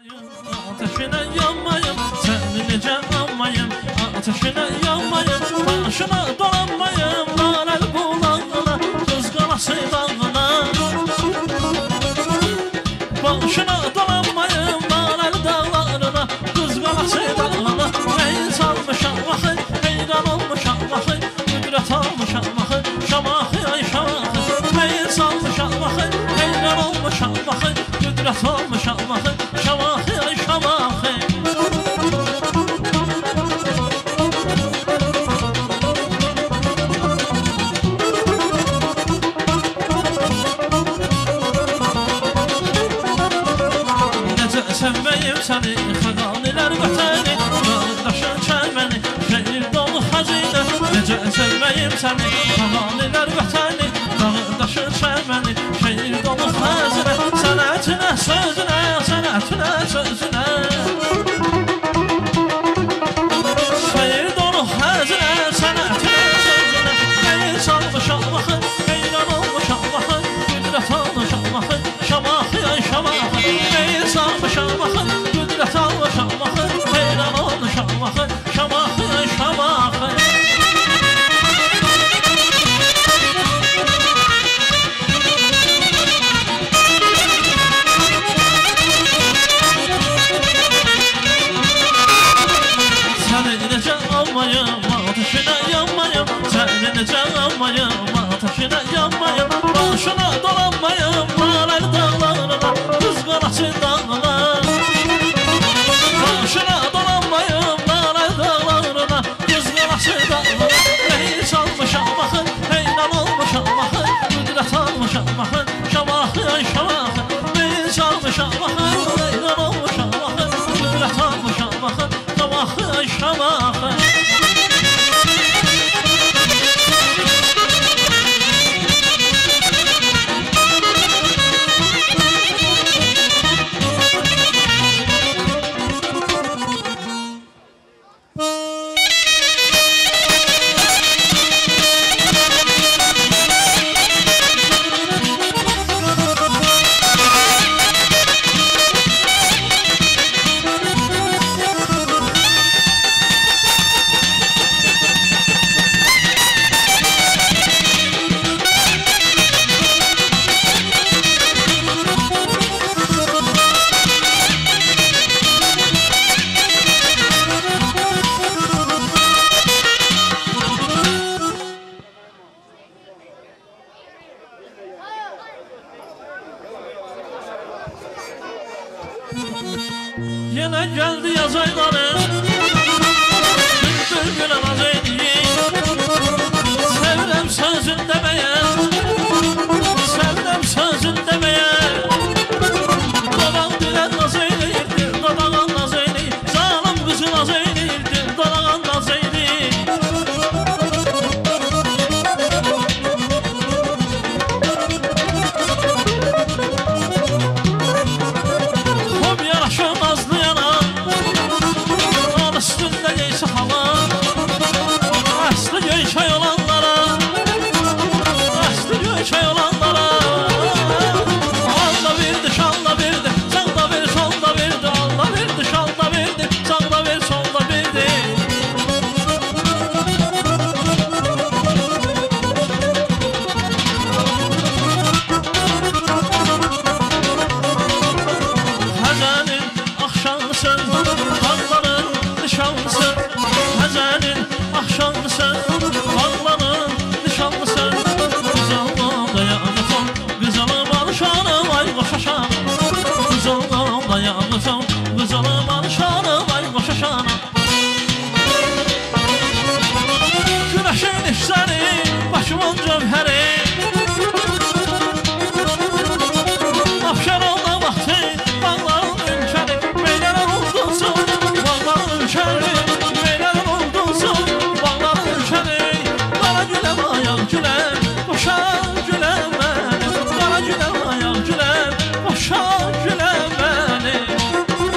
Ateşine yanmayım, seni nece anmayım. Ateşine yanmayım, başına dolanmayım. Lalel bulağına, kız qalası dağına. Başına dolanmayım, lalel dağlarına, kız qalası dağına. Neyi salmışam axı, heyran olmuşam axı, qüdrət almışam axı, şamahı ay şamahı. Neyi salmışam axı, heyran olmuşam axı, qüdrət almışam axı, şamahı ay şamahı. Sevməyim səni, xəqanilər vətəni, qardaşın çəlməni, şehir dolu xəzinə. Necə sevməyim səni, xəqanilər vətəni, qardaşın çəlməni, şehir dolu xəzinə. Sənətinə, sözünə, sənətinə, sözünə, şehir dolu xəzinə, sənətinə, sözünə. Neyi salmışam axı, heyran olmuşam axı, qüdrət almışam axı, şamahı ay şamahı. Neyi salmışam axı, qüdrət almışam axı, heyran olmuşam axı, şamahı ay şamahı. Səni necə almayım, ateşinə yanmayım. Səni necə almayım, ateşinə yanmayım. Başına dolanmayım, lalel dağlarına, qız qalası dağına. Başına dolanmayım, lalel dağlarına, qız qalası dağına. Neyi salmışam axı, heyran olmuşam axı, qüdrət almışam axı, şamahı ay şamahı. Neyi salmışam axı, heyran olmuşam axı, qüdrət almışam axı, şamahı ay şamahı. Yenə gəldi yaz ayları, bülbül naz eyləyir. Sevirəm sözün deməyə, sevirəm sözün deməyə. Dodaq dilə naz eyləyirdi, dodağın naz eyləyir. Zalım qızı naz eyləyirdi, dodağın naz eyləyir. Hop yaraşır nazlıyana, al üstündə geysə hala. Əsli göyçay olanlara, əsli göyçay olanlara. Allah verdi, şalla verdi, sağda ver, solda verdi. Allah verdi, şalla verdi, sağda ver, solda verdi. Həzənin axşamısın, bağların nişanlısın. Həzənin axşamısın, bağların nişanlısın. Qızalım dayanırsam, qızalım alışanım ay qoşaşanım. Qızalım dayanırsam, qızalım alışanım ay qoşaşanım. Güneşin işləri, başımın cövhəri. Afşaralda vaxtı, bağların ülkəri. Meylərin uldunsun, bağların ülkəri. Meylərin uldunsun, bağların ülkəri. Qara güləm, ayaq güləm, boşa güləm mənim. Qara güləm, ayaq güləm, boşa güləm mənim.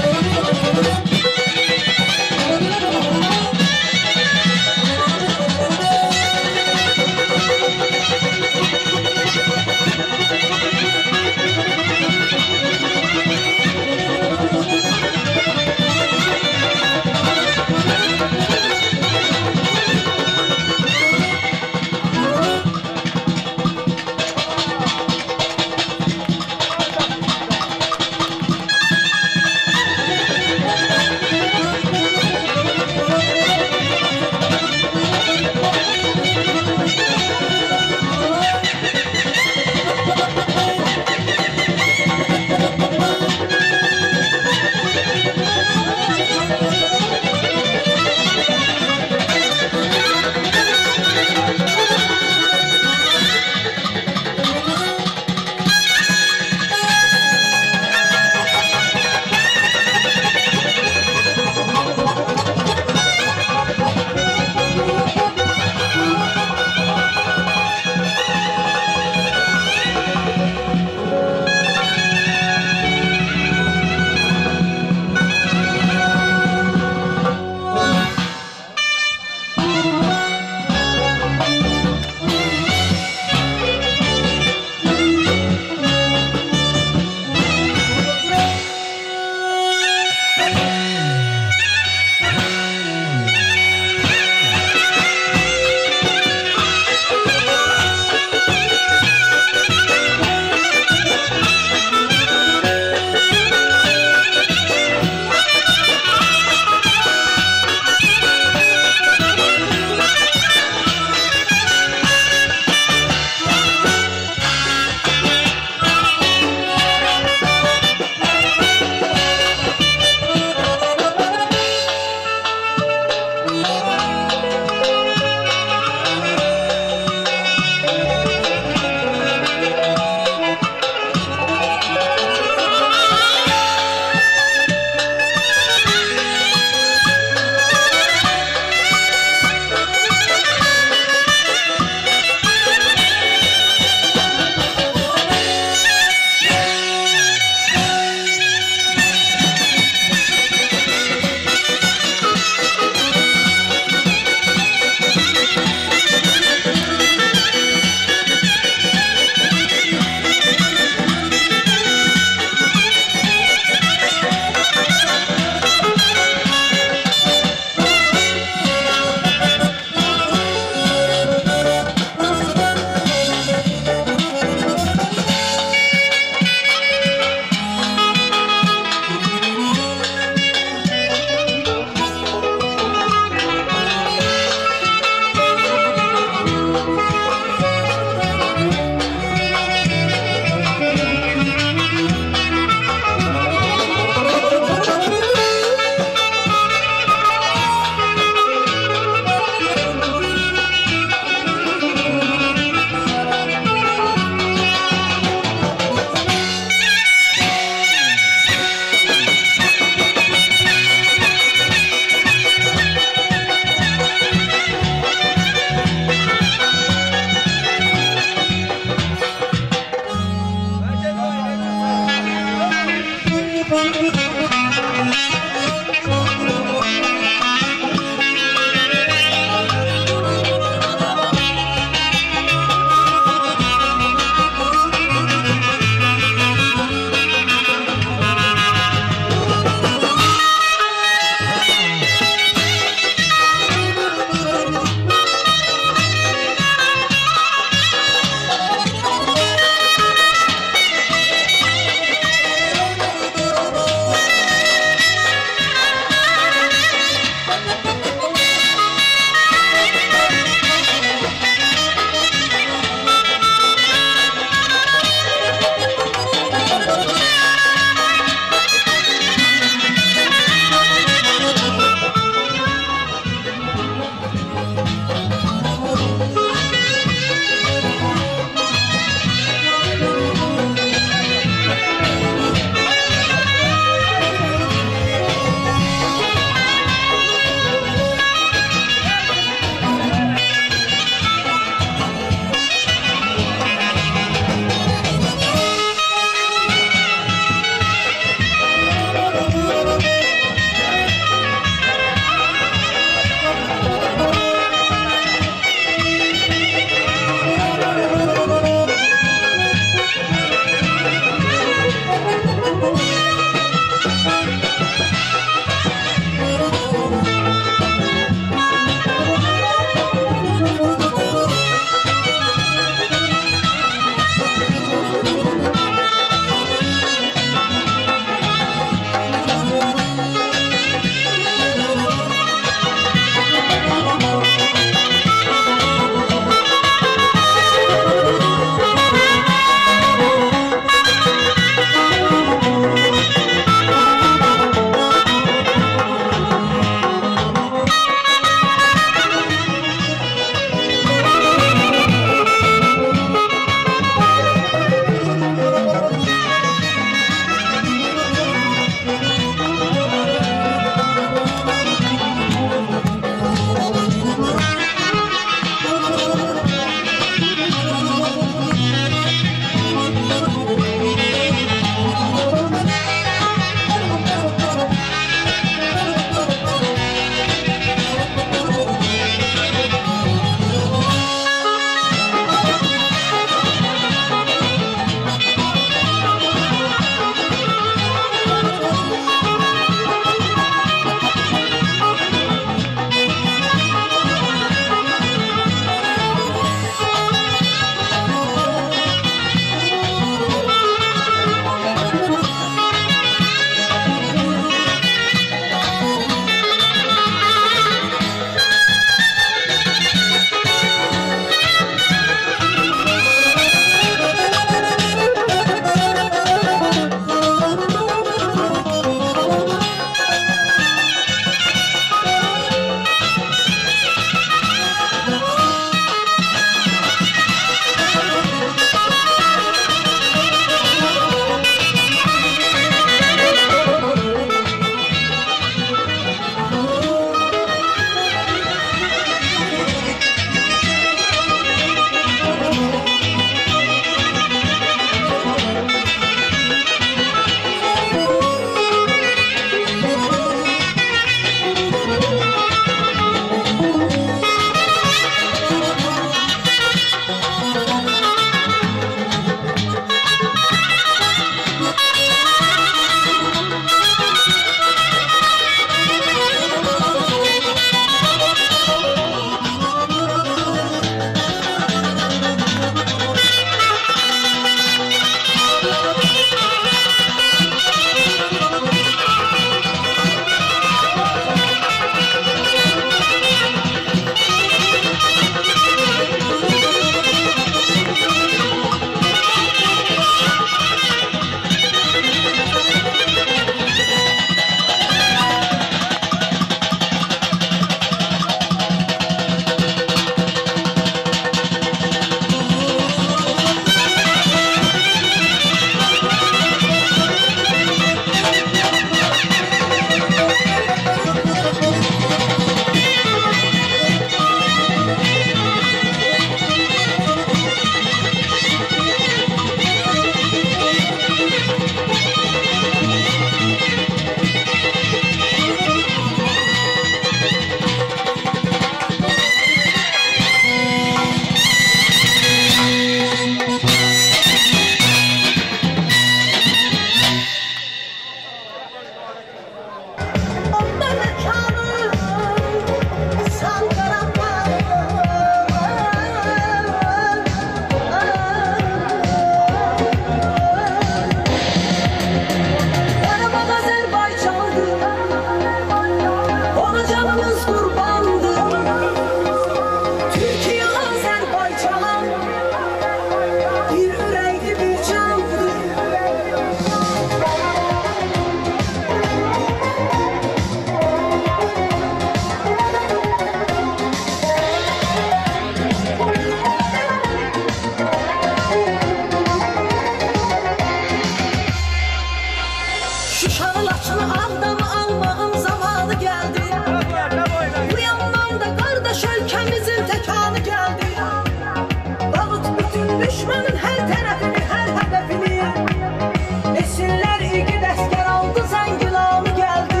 Şuşanı, Laçını, Ağdamı almağın zamanı geldi. Bu yandan da kardeş ülkemizin tekanı geldi. Dağıt bütün düşmanın her tarafını, her hedefini. Esinler igid əskər aldı, Zəngilanı gəldi.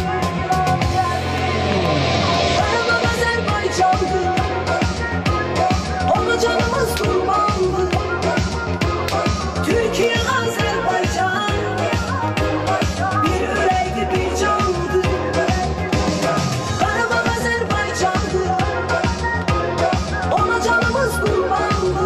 Qarabağ Azərbaycandı, ona canımız qurbandı. Türkiyə Azərbaycan, bir ürəkdi, bir candı. Qarabağ Azərbaycandı, ona canımız qurbandı.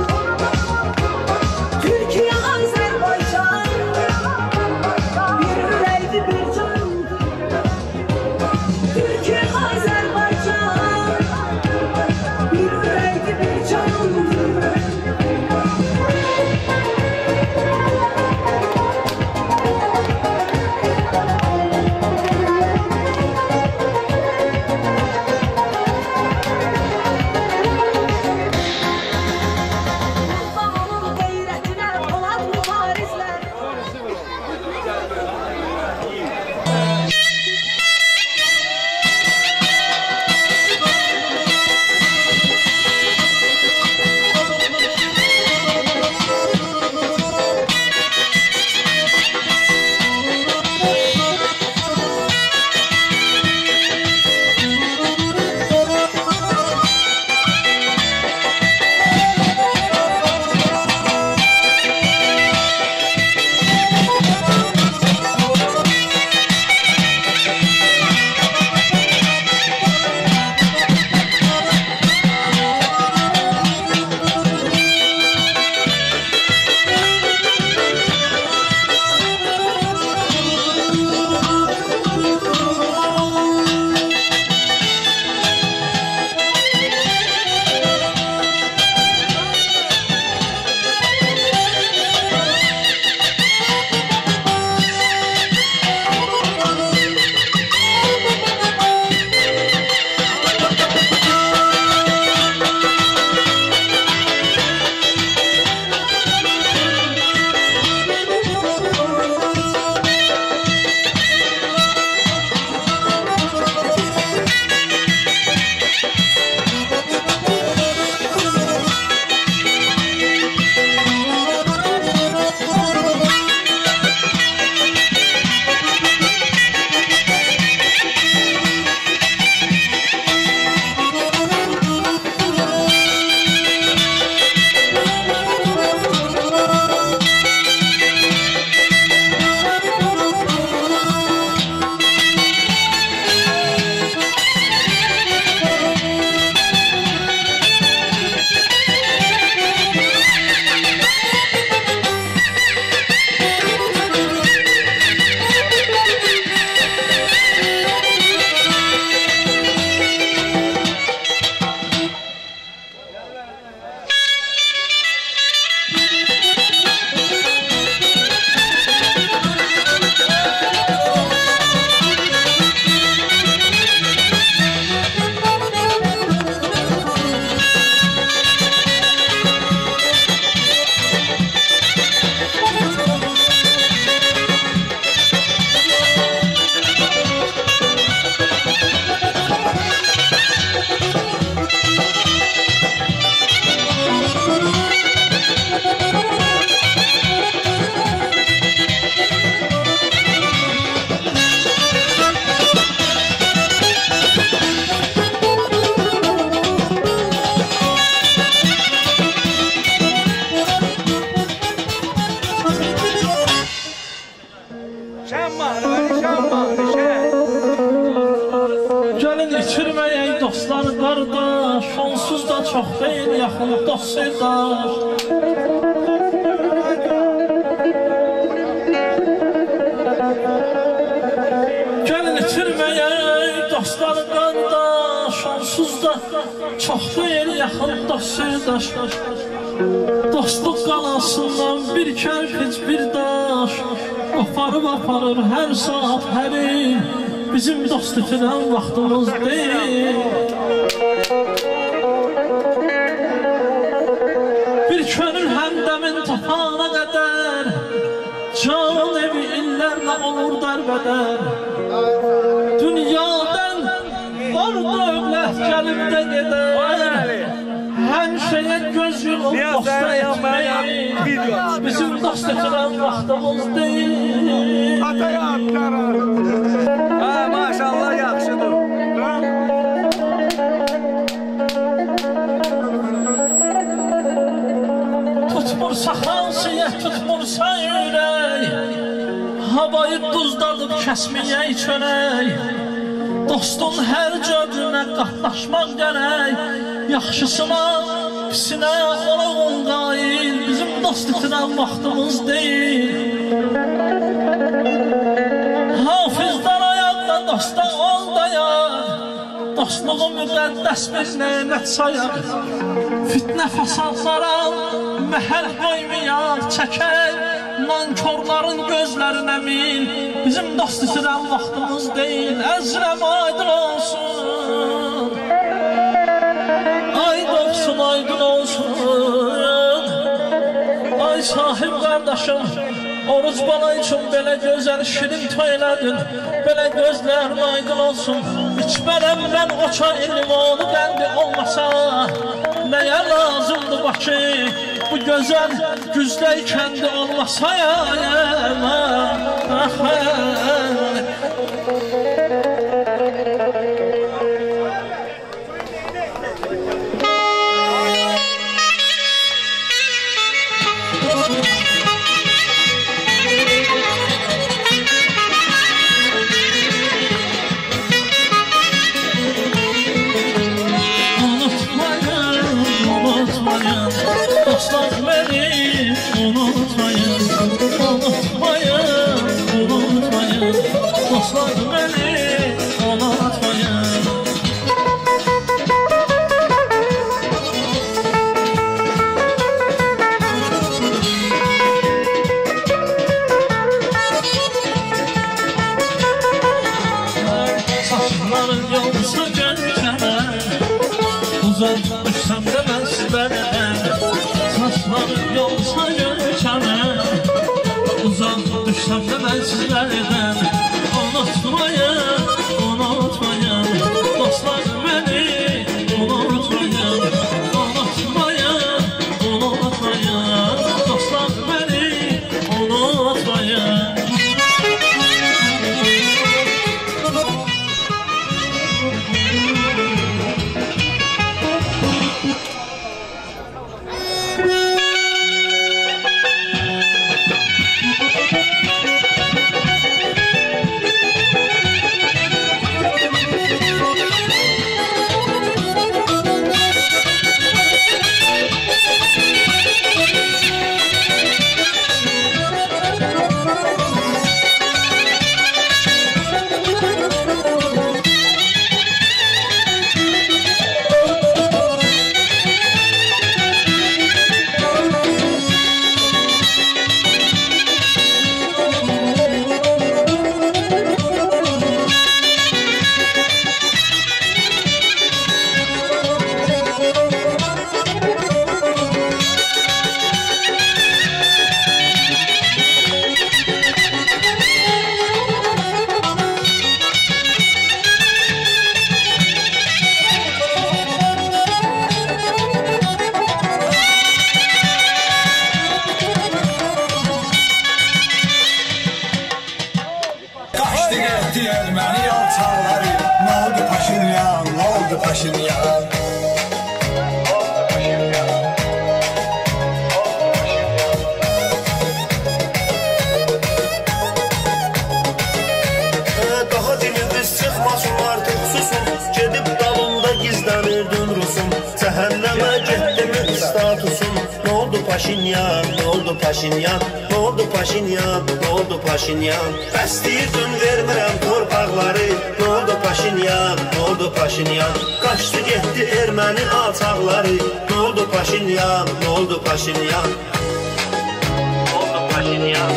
Türkiyə Azərbaycan, bir ürəkdi, bir candı. Türkiyə Azərbaycan, bir ürəkdi, bir candı. Zamanın qeyrətinə Polad mübarizlər. Gəlin itirməyək dostlar, qardaş, onsuz da çox deyil yaxın dost sevdaş. Gəlin itirməyək dostlar, qardaş, onsuz da çox deyil yaxın dost sevdaş. Dostluq qalasından bir kərpic, bir daş qoparıb aparır hər saat, hər il. Bizim dost itirən vaxtımız deyil. Bir könül həmdəmin tapana qədər can evi illərlə olur dərb kaybeder. Dünyadan var dövlət gəlib də gedər. Hər şeyə göz yumub dosta etmək, bizim dost etirən vaxtımız deyil. Ataya atlar. Maşallah yaxşıdır. Tutmursa xansiyə, tutmursa ürək, havayı duzladıb kəsməyək çörək. Dostun hər cövrünə qatlaşmaq gərək, yaxşısına, pisinə olağın qail, bizim dost itirən vaxtımız deyil. Hafizlər ayaqda, dosta ol dayaq, dostluğu müqəddəs bir nemət sayaq. Fitnə fəsadlara məhəl qoymayaq, çəkək nankorların gözlərinə min, bizim dost itirən vaxtımız deyil. Əzrəm aydın olsun, ay dostum aydın olsun. Ay sahib qardaşım, oruc bana üçün belə gözəl şirin toylədin, belə gözlərin aydın olsun. İçmərəm mən o çay limonu qəndi olmasa, nəyə lazımdır Bakı, bu gözəl güzdə kəndi olmasa ya. Dostlar beni unutmayın, unutmayın, unutmayın. Dostlar beni unutmayın. Saçların yolsa gölkəmə, uzatmışsam deməz bənəm. Saçların yolsa gölkəmə, uzaq düşsəm deməzlərdən. Unutmayın, unutmayın, dostlar beni unutmayın. Unutmayın, unutmayın, dostlar beni unutmayın. Erməni alçaqları, nə oldu Paşinyan, nə oldu Paşinyan? Daha diliniz çıxmasın artıq susun, gedib dalında gizlənirdin Rusum. Cəhənnəmə getdimi statusun. Nə oldu Paşinyan, nə oldu Paşinyan, nə oldu Paşinyan, nə oldu Paşinyan? Bəstəyirdin vermirəm torpaqları, nə oldu Paşinyan, nə oldu Paşinyan? Qaçdı getdi erməni alçaqları, nə oldu Paşinyan, nə oldu Paşinyan? Nə oldu Paşinyan?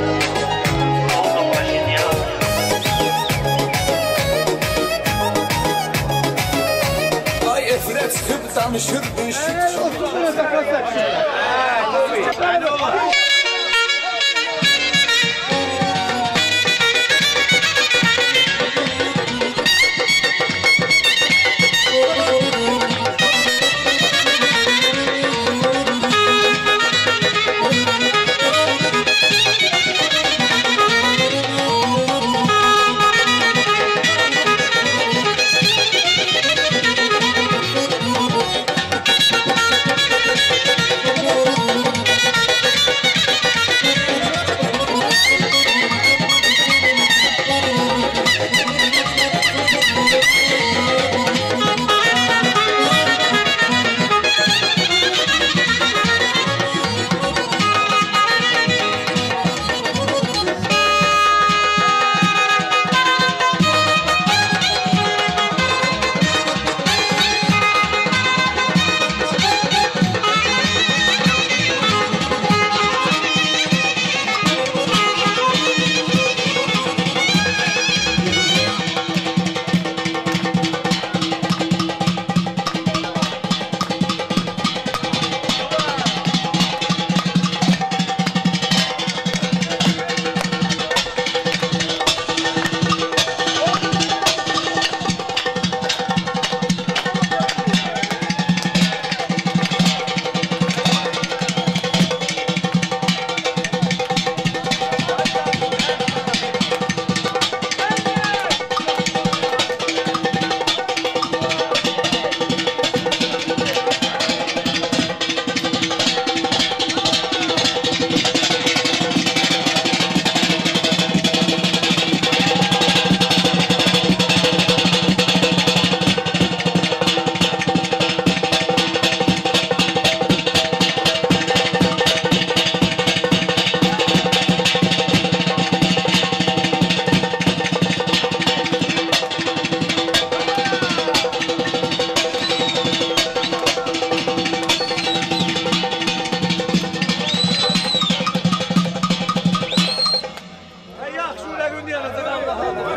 Çıxıb danışırmış.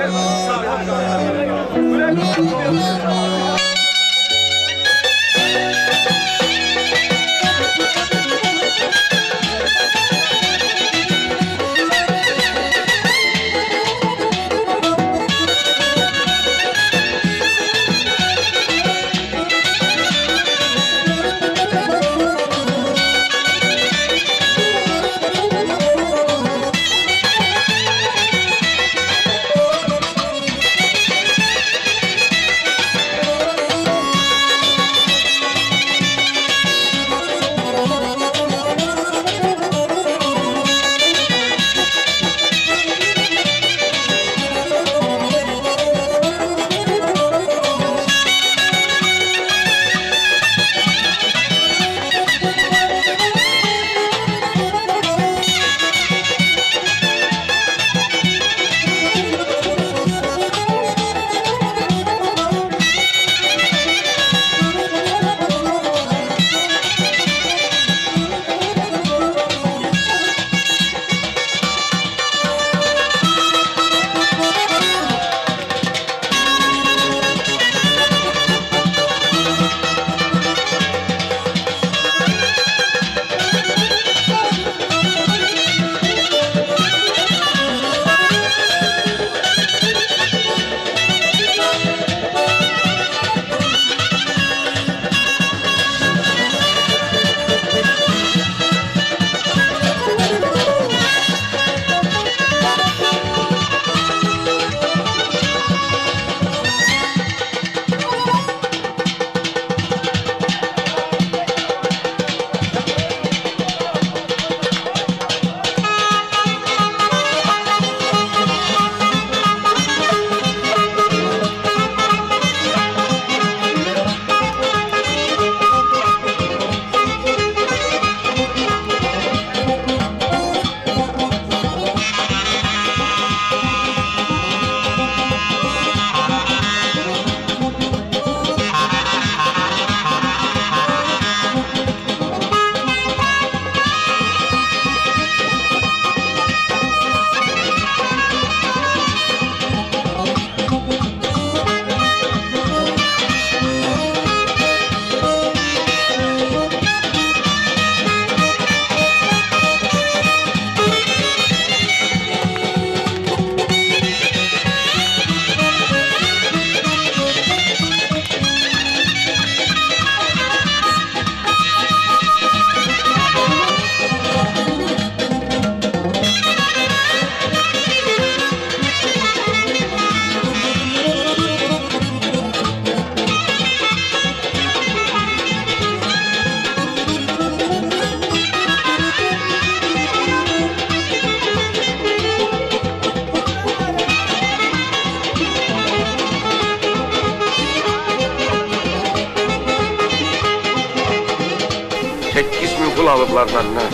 pul alıblar məndən.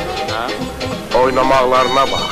Oynamaqlarına bax.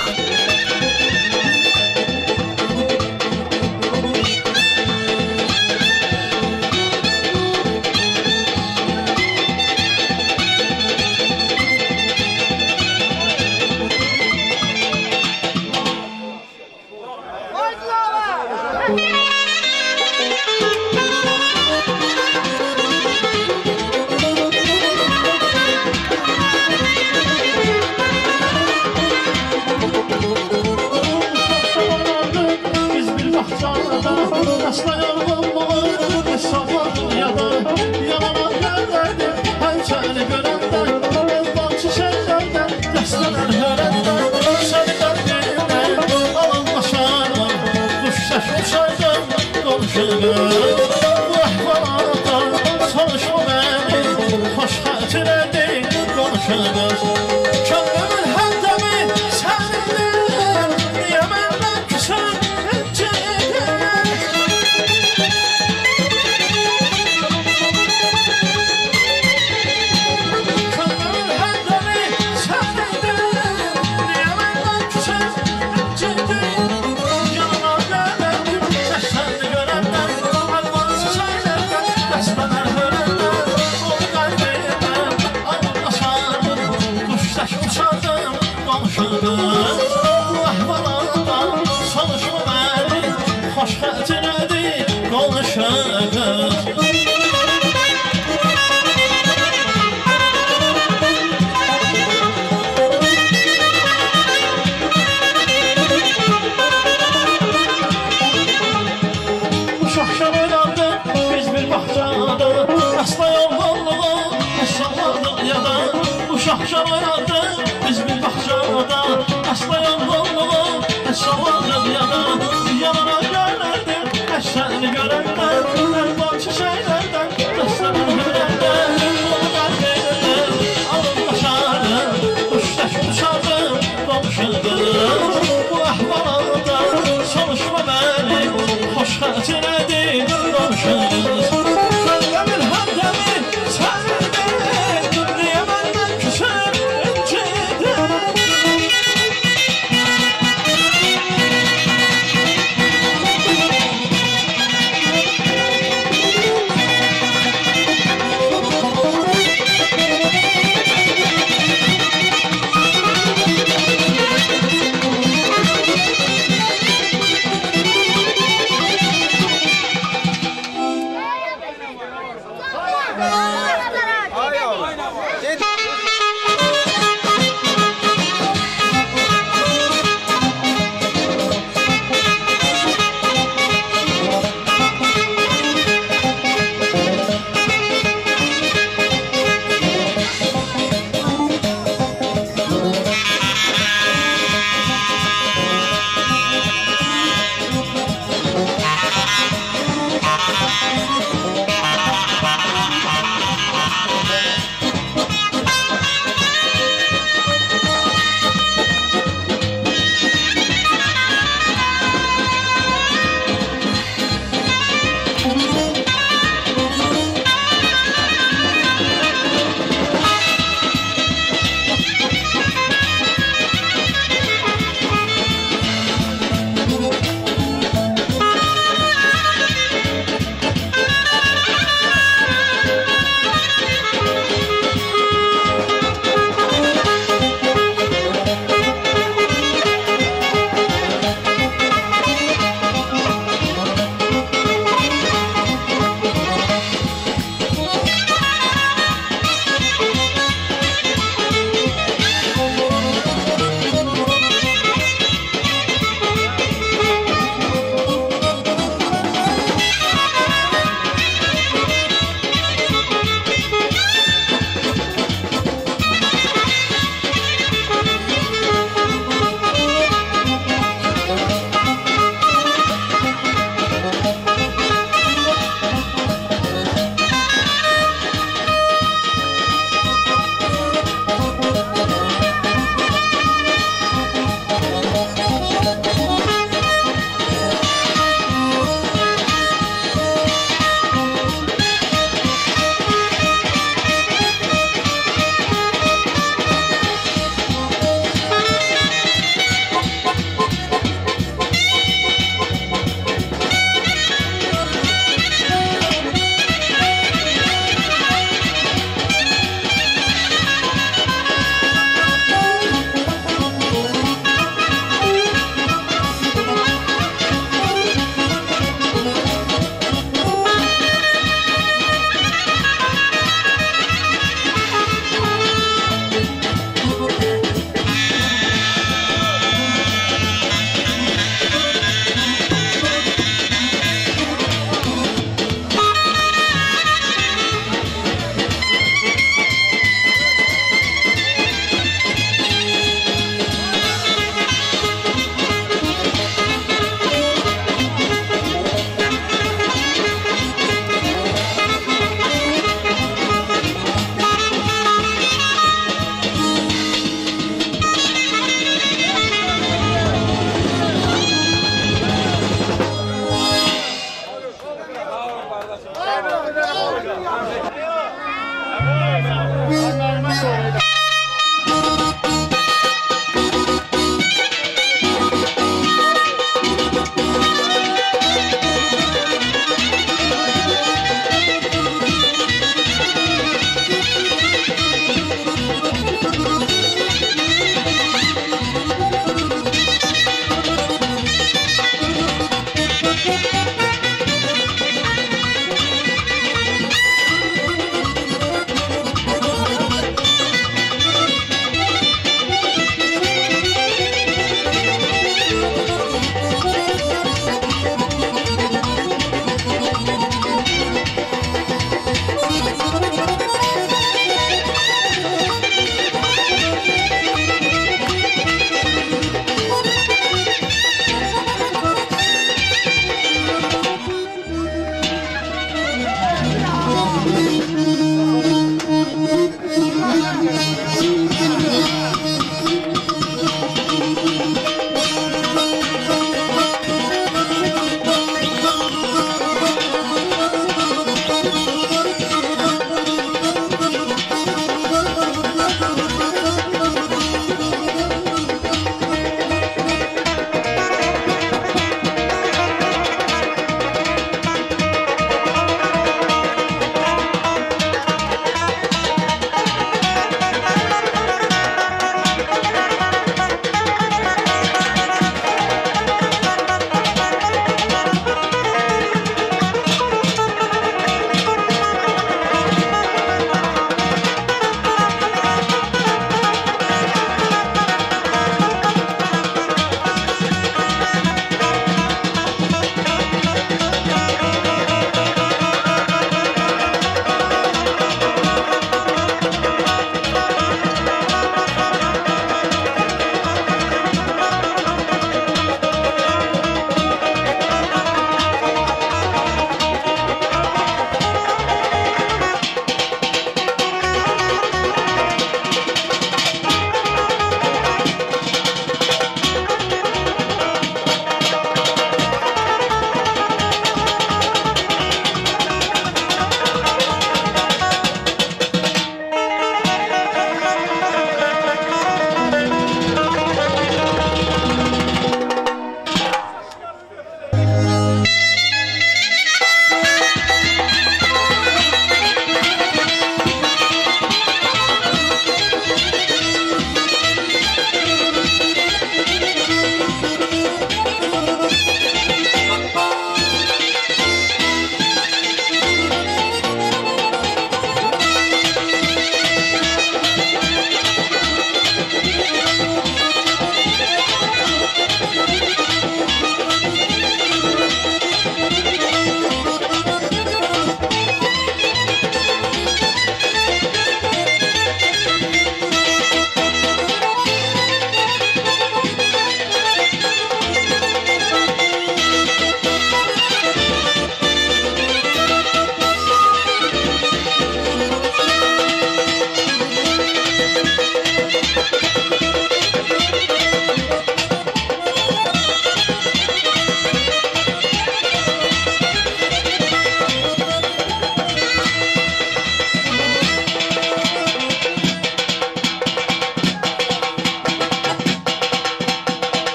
səni görəndən əlvan çiçəklərdən dəstəmən hürəndən Qollar verirəm, alınlaşarım Quşdək uçarım, qonşudur Bu əhvalanda soruşma məni Xoş xətir edin, qonşunuz Könləmin həmdəmi sənindir Niyə məndən küsür, incidir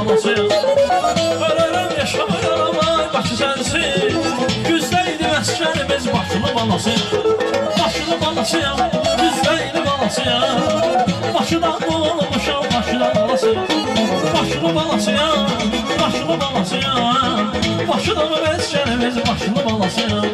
balasıyam. Ölürüm yaşamayaram ay Bakı sensin. Güzdeydi məskənimiz başlı balasıyam. Başlı balasıyam, güzdeydi balasıyam. Başıdan olmuşam, başıdan balasıyam. Başlı balasıyam, başlı balasıyam. Başıdan məskənimiz başlı balasıyam.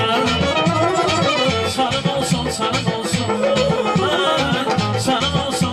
Sana olsun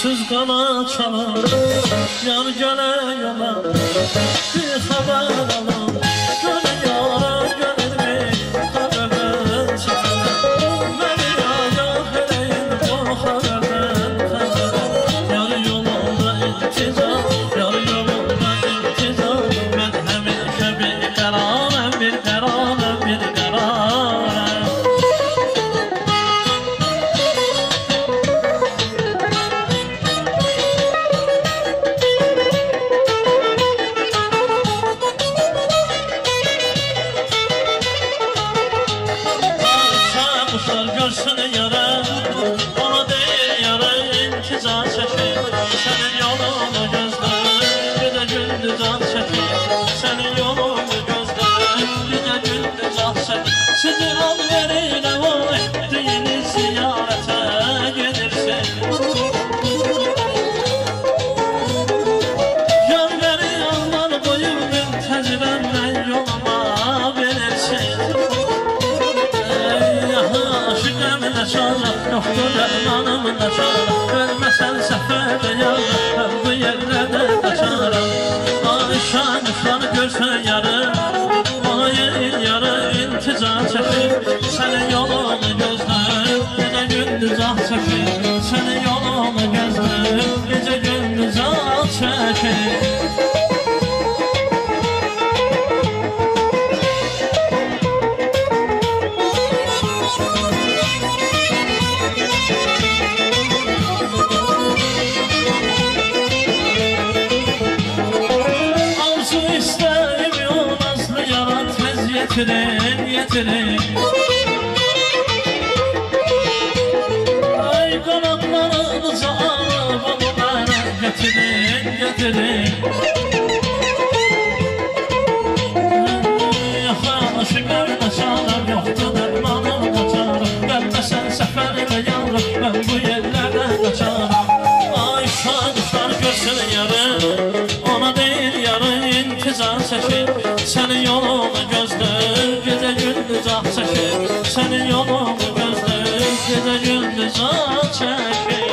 Ünsüz qana çalar Yar gələ yola Bir xəbər alım Gölə yara gəlirmi Xəbərdən çəkələr Məni yayaq eləyin Bu xəbərdən xəbərdən Yar yolunda iltizam Yar yolunda iltizam Mən həmişə bir qərarəm Bir qərarəm Bir qərarəm Görsün yara, ona değil yara intizar çekir Senin yolunu gözler, bir de gündüz al çekir Senin yolunu gözler, bir de gündüz al çekir Sizi al verin o ettiğiniz ziyarete gelirsin Yar beni yollar boyu münteziremle yoluma verirsin Yoxdur dərmanım qaçaram Ölməsən səfərdə yarım Mən bu yerlərdə qaçaram Ayşan uşanı görsən yarım Ona yerin yarı intizar çəkir Sənin yolunu gözlər Gecə gündüz ah çəkir Sənin yolunu gözlər Gecə gündüz ah çəkir Yetirin Ay kanatlarınızı alıp onu bana getirin Yaxalaşık evləşərəm yoxdur dərmanım qaçarım Gəlməsən səfərimə yanırım mən bu yerlərdən qaçarım Ay şanışlar görsün yarı ona deyil yarı intizar çəkir Sənin yolunu gözlər gecə gündüz ah çəkir Sənin yolunu gözlər gecə gündüz ah çəkir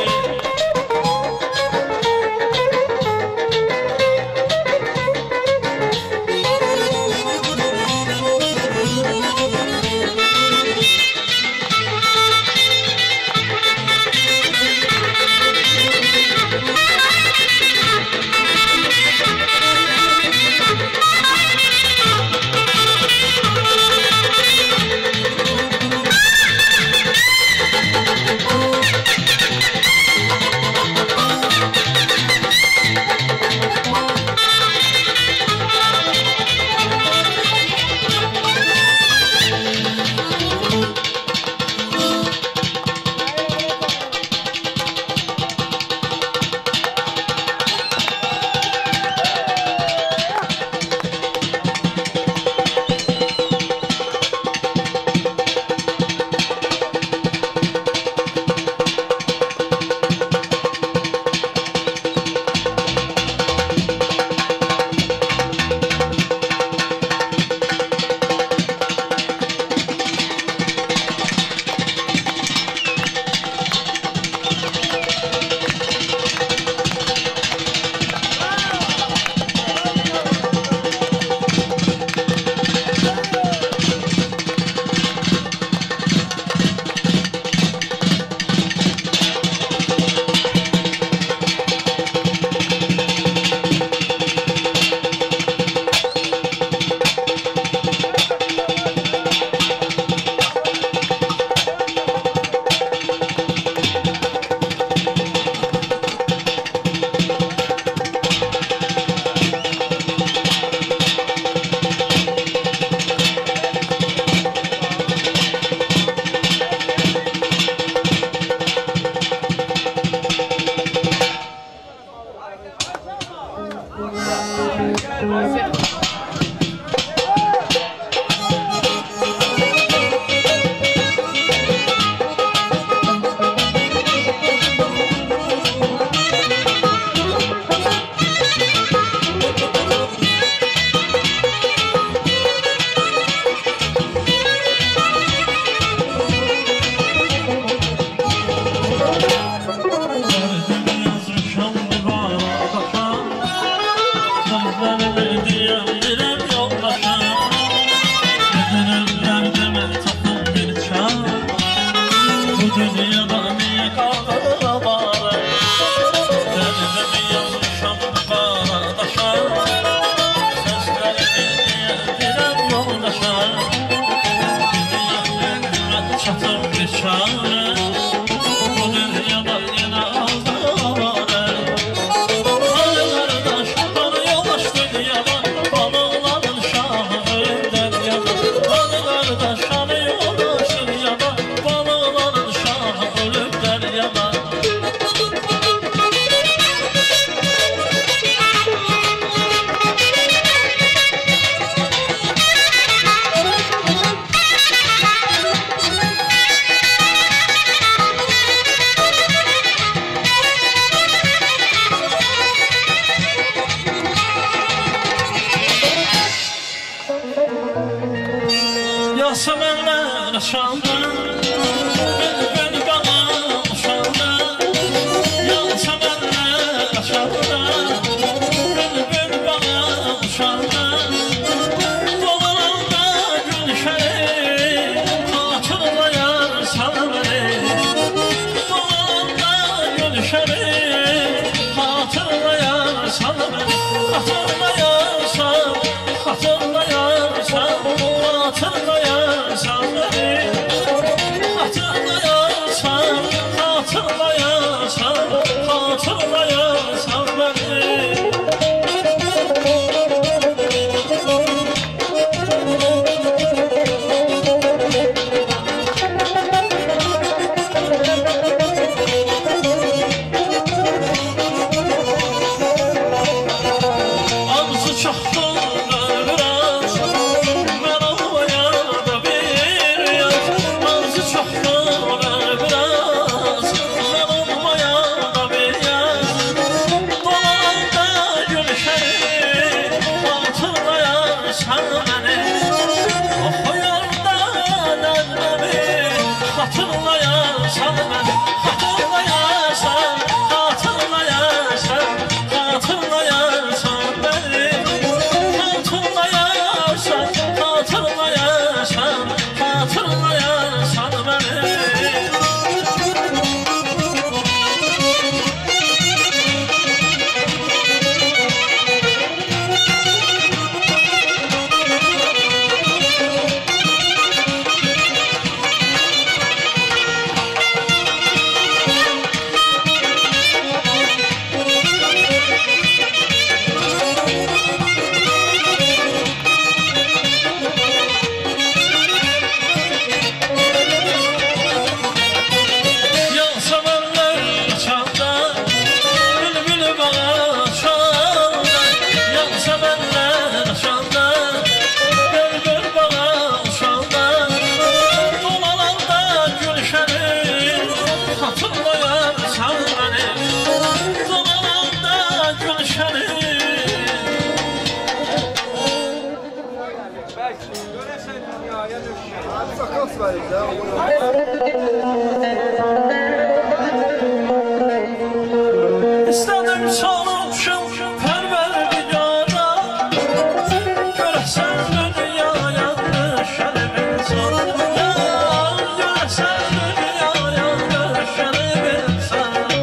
çare Bu dünyada yine aldırare Hadi kardeş hadi yavaş dünyada Balıkların şahı deryada Hadi kardeş hadi yavaş dünyada Balıkların şahı ölüp deryada Yasemenler aşağıda Beni bana aşağıda Yasemenler aşağıda Beni bana aşağıda Dolarında gülşeri Hatırlayar sana beni Dolarında gülşeri Hatırlayar sana beni Hatırlayarsan Hatırlayarsan Hatırlayarsan beni Hatırlayarsan Hatırlayarsan Hatırlayarsan beni Arzu çoktur biraz Ben olmaya da bir yaz Arzu çoktur biraz Ben olmaya da bir yaz Dolarında gülşeri Hatırlayarsan beni O yoldan annemi Hatırlayarsan beni Hatırlayarsan Hatırlayarsan Hatırlayarsan beni Hatırlayarsan Hatırlayarsan Hatırlayarsan beni Yasemenler çağda Bülbül bana çağda Yasemenler çağda Bülbül bana çağda Dolarında gülşeni Hatırlayarsan beni Dolarında gülşeni İstedim sormuşum Perverdigara Göresen dünya yanlış elimi sor Göresen dünya yanlış elimi sor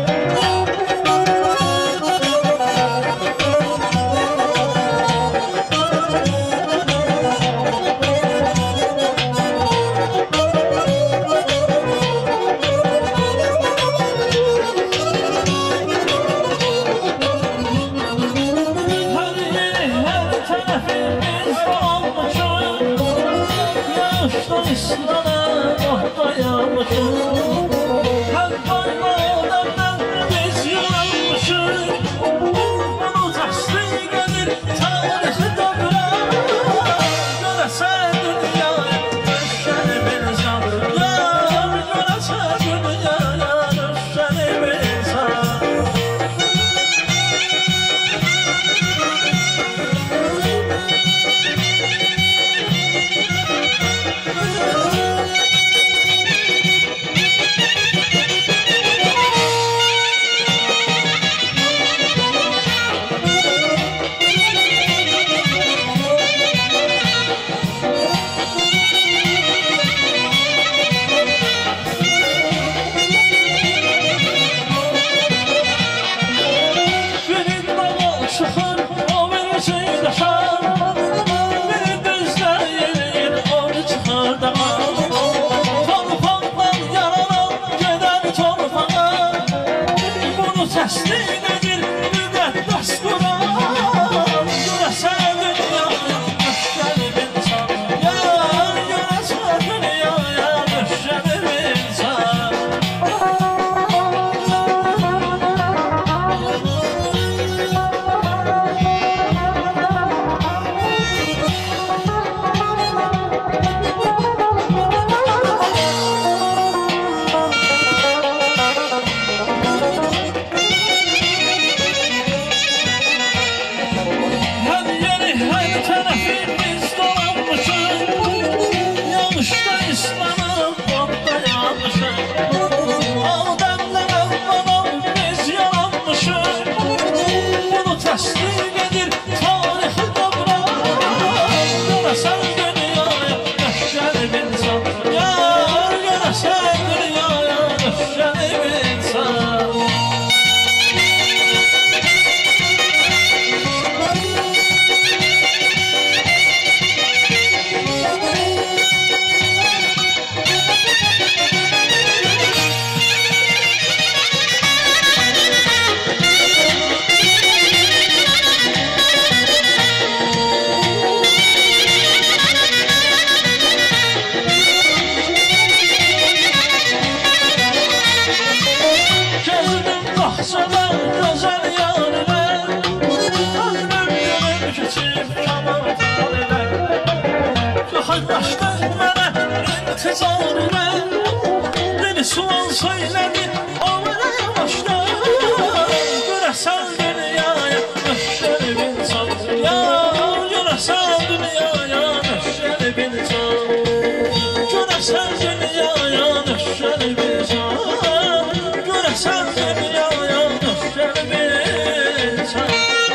bahçeden güzel yarlar ömrüm yolum geçip kalan taleler yaklaştın bana intizar ile beni sual söyledi olmaya başla göresen dünyaya neşeli bin sal ya göresen dünyaya neşeli bin sal göresen dünyaya neşeli bin sal göresen dünyaya neşeli bin sal.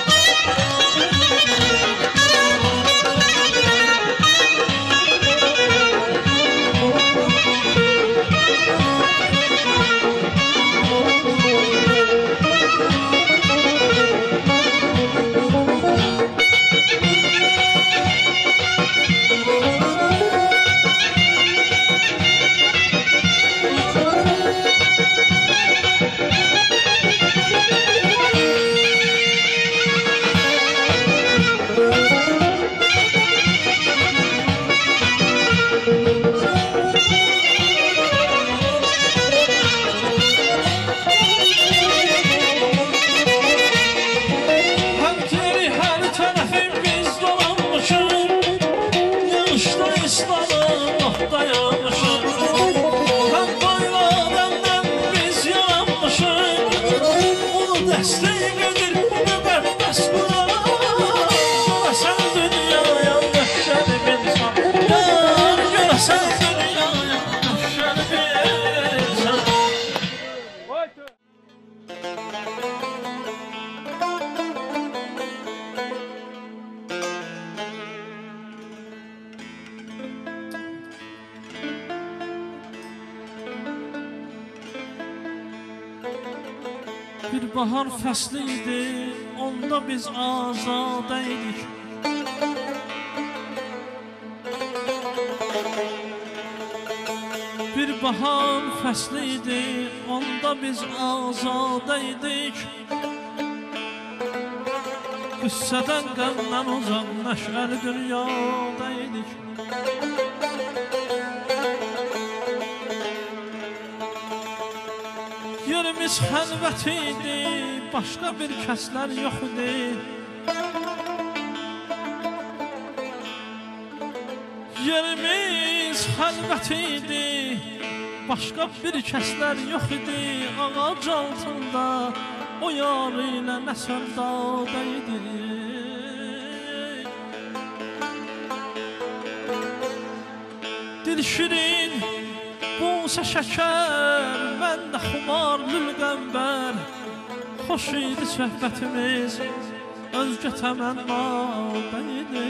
Bir bahar fəsliydi, onda biz azadaydik. Bir bahar fəsliydi, onda biz azadaydik. Qüssədən qəmdən uzaq nəşəli dünyadaydik. Yerimiz xəlvət idi, başqa bir kəslər yox idi. Yerimiz xəlvət idi, başqa bir kəslər yox idi. Ağac altında o yar ilə nə sərdada idi. Dil şirin, Busa şəkər, mən də xumar lülqəmbər. Xoş idi söhbətimiz, özgə təmənnada idi.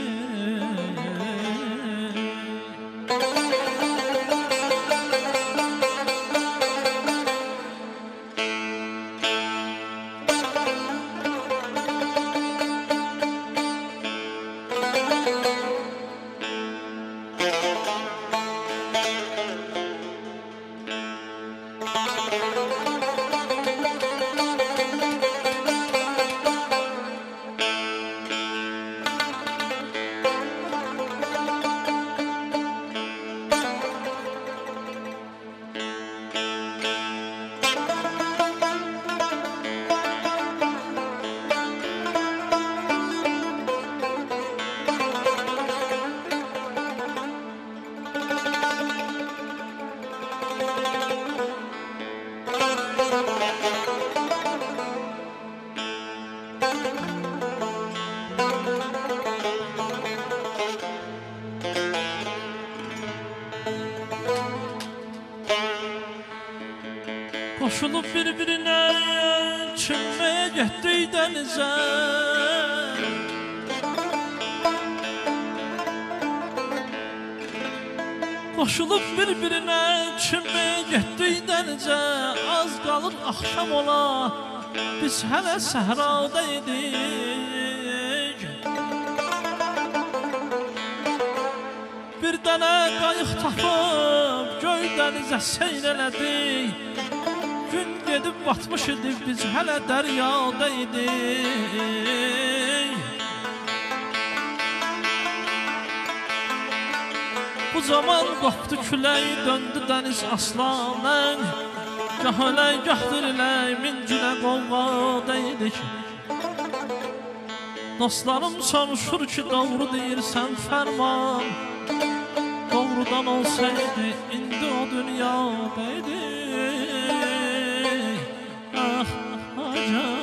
Qoşulub bir-birinə çimməyə getdik dənizə. Qoşulub bir-birinə çimməyə getdik dənizə. Az qalır axşam ola, biz hələ səhrada idik. Bir dənə qayıq tapıb göy dənizə seyr elədik. Gün gedib batmış idik, biz hələ dəryada idik. Bu zaman qopdu külək, döndü dəniz aslanən. Gah öley, gah diriley, min günə qovqadaydik. Dostlarım soruşur ki, doğru deyirsən fərman. Doğrudan olsaydı, indi o dünyadaydı. Ah, acan.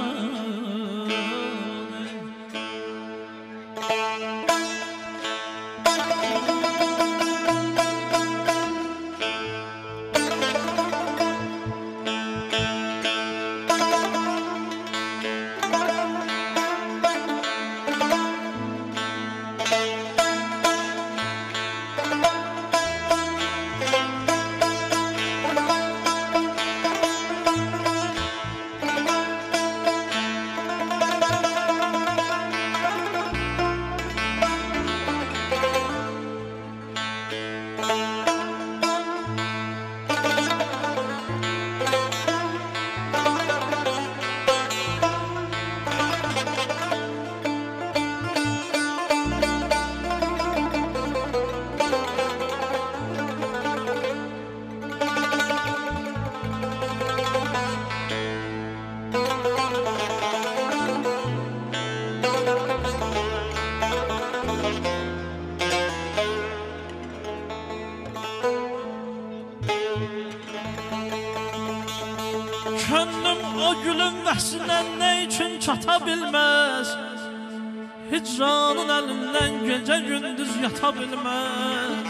Könlüm o gülün vəhsindən nə üçün çata bilməz? Hicranın əlindən gecə gündüz yata bilməz.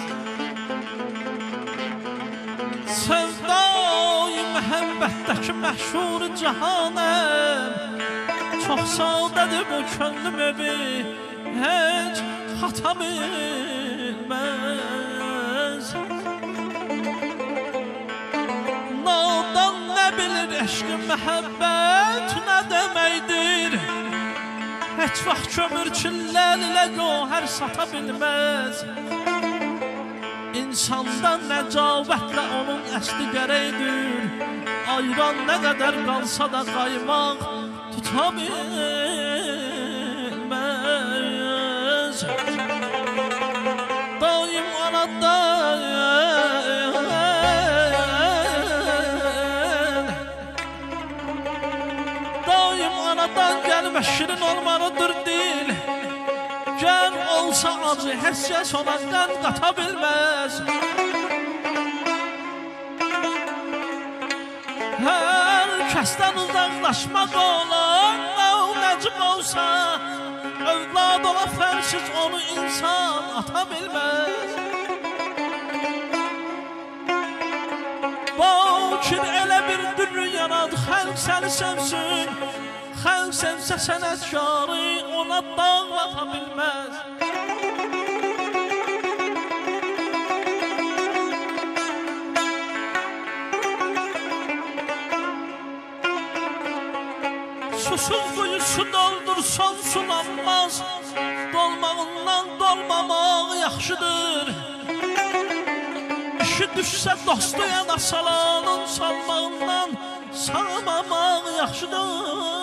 Sevdayı məhəbbətdəki məşhur cahanəm, çox sadədir bu könlüm evi, heç xata bilməz. Nadan nə bilir eşq-i məhəbbət nə deməkdir? Heç vaxt kömür çillər ilə gövhər sata bilməz. İnsanda nəcavətlə onun əsli gərəkdir. Ayran nə qədər qalsa da qaymaq tuta bilməz. Daim anadan gəlmə şirin olmalıdır dil. Gər olsa acı heç kəs ona qənd qata bilməz. Hər kəsdən uzaqlaşmaq olan o nəcib olsa, övlad ola fərsiz onu insan ata bilməz. Bakir elə bir dürrü yanad, xəlq səni sevsin. Xəlq sevsə sənətkarı ona dağlata bilməz. Susuz quyusu doldursan sulanmaz, dolmağından dolmamaq yaxşıdır. İşi düşsə dostu yana salanın salmağından salmamaq yaxşıdır.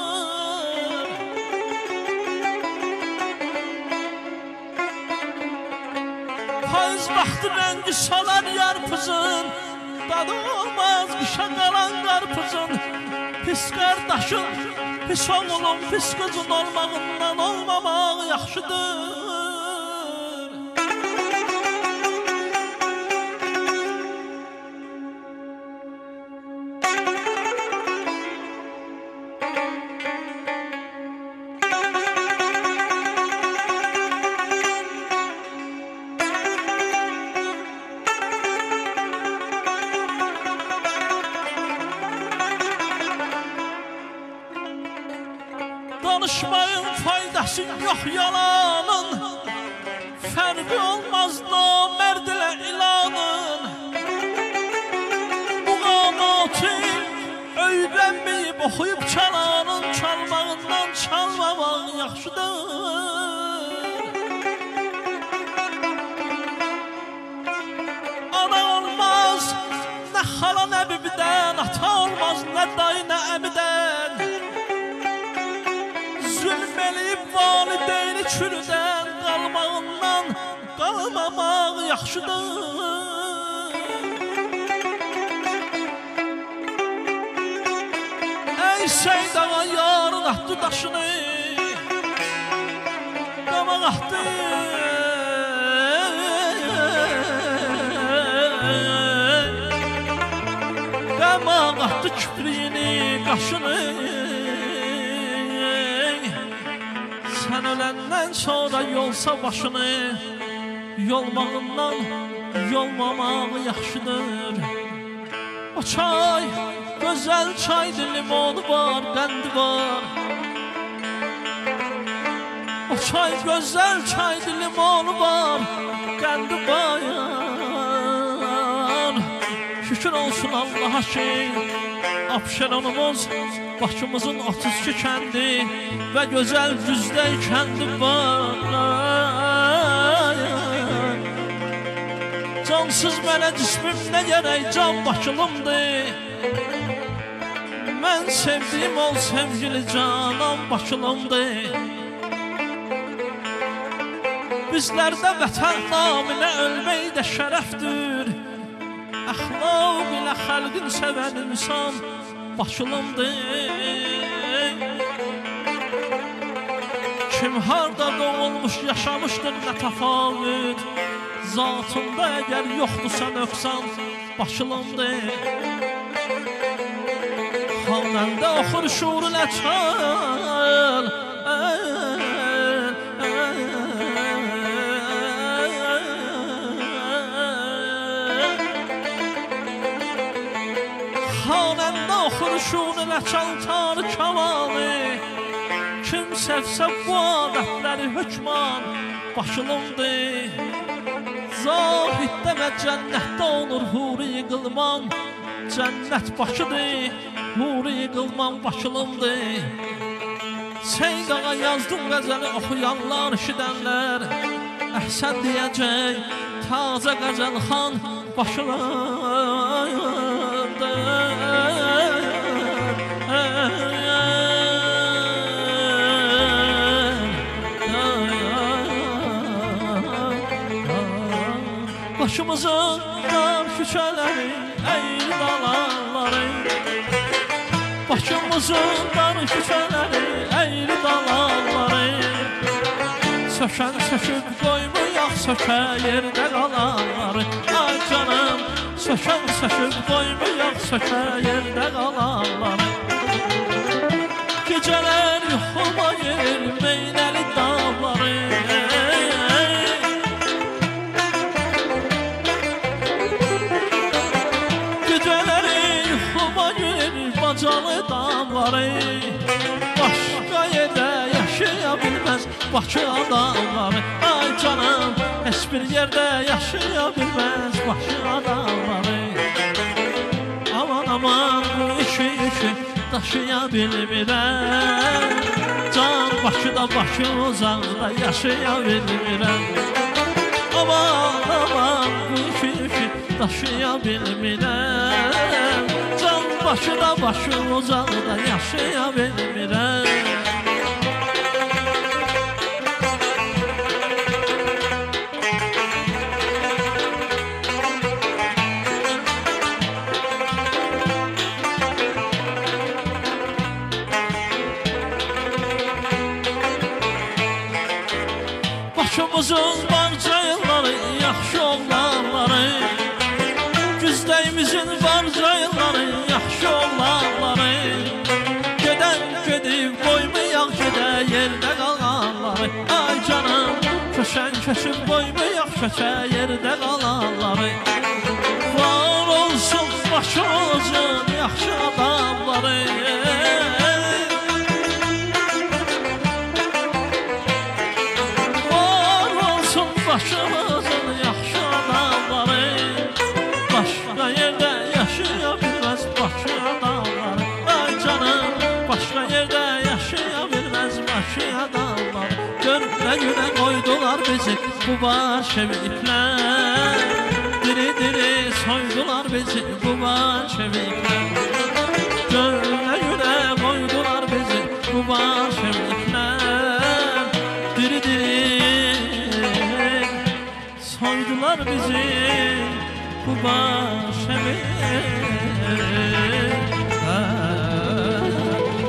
Payız vaxtı rəngi salar yarpızın, dadı olmaz qışa qalan qarpızın. Pis qardaşın, pis oğlun, pis qızın olmağından olmamaq yaxşıdır. Danışmayın faydası yox yalanın, fərqi olmaz namərd ilə ilanın. Bu qamatı öyrənməyib oxuyub çalanın, çalmağından çalmamaq yaxşıdır. Ana olmaz nə xala nə bibidən, ata olmaz nə dayı nə əmidən. Zülm eləyib valideyni çürüdən, qalmağından qalmamaq yaxşıdır. Seyid ağa yarın attı daşını Qamaq attı Qamaq attı küpriyini, qaşını Sən öləndən sonra yolsa başını Yolmağından yolmamaq yaxşıdır O çay, gözəl çaydı, limonu var, qəndi var O çay, gözəl çaydı, limonu var, qəndi var Şükür olsun Allaha ki Abşeronumuz başımızın 32 kəndi Və gözəl güzdəy kəndi var Cansız mənə cismim nə gərək can başılımdır Mən sevdiyim ol sevgili canan başılımdır Bizlərdə vətən naminə ölmək də şərəfdir Əxlaq ilə xəlqin sevən insan başılımdır Kim harda doğulmuş yaşamışdır nə təfavüt Zatında əgər yoxdursa nöqsan başılımdır Xanəndə oxur şuur ilə çal Xanəndə oxur şuur ilə çal tarı kavalı Kim sevsə bu adətləri hökman başılımdır Zahiddə və cənnətdə olur huri yıqılman Cənnət başıdır, huri yıqılman başılımdır Seyid ağa yazdım qəzəli oxuyanlar, işidənlər Əhsən deyəcək, tazə qəzəl xan başılımdır Başımızın dar şüşələri, əyri dalanları Başımızın dar şüşələri, əyri dalanları Sökən söküb qoymayaq, sökə yerdə qalanları Ay canım, sökən söküb qoymayaq, sökə yerdə qalanları Gecələr yuxuma gelir, meynəli dağları Bacalı damları Başqa yerdə yaşaya bilməz Bakı adamları Ay canım, heç bir yerdə yaşaya bilməz Bakı adamları Aman aman bu işi daşıya bilmirəm Can Bakıda Bakı uzaqda yaşaya bilmirəm Aman aman bu işi daşıya bilmirəm Can Bakıda Bakı uzaqda yaşaya bilmirəm Bakımızın barca yılları, yaxşı oğlanları Güzdəyimizin barca yılları, yaxşı oğlanları Gedən gedib qoymayaq, gedə yerdə qalanları Ay canım, köşən köşüb qoymayaq, köçə yerdə qalanları Var olsun başımızın yaxşı adamları Başımızın yaxşı adamları Başqa yerdə yaşaya bilməz Bakı adamları Ay canım, başqa yerdə yaşaya bilməz Bakı adamları Görünə günə qoydular bizi bu başeviklər Diri diri soydular bizi bu başeviklər Görünə günə qoydular bizi bu başeviklər Diri diri soydular bizi bu başevikler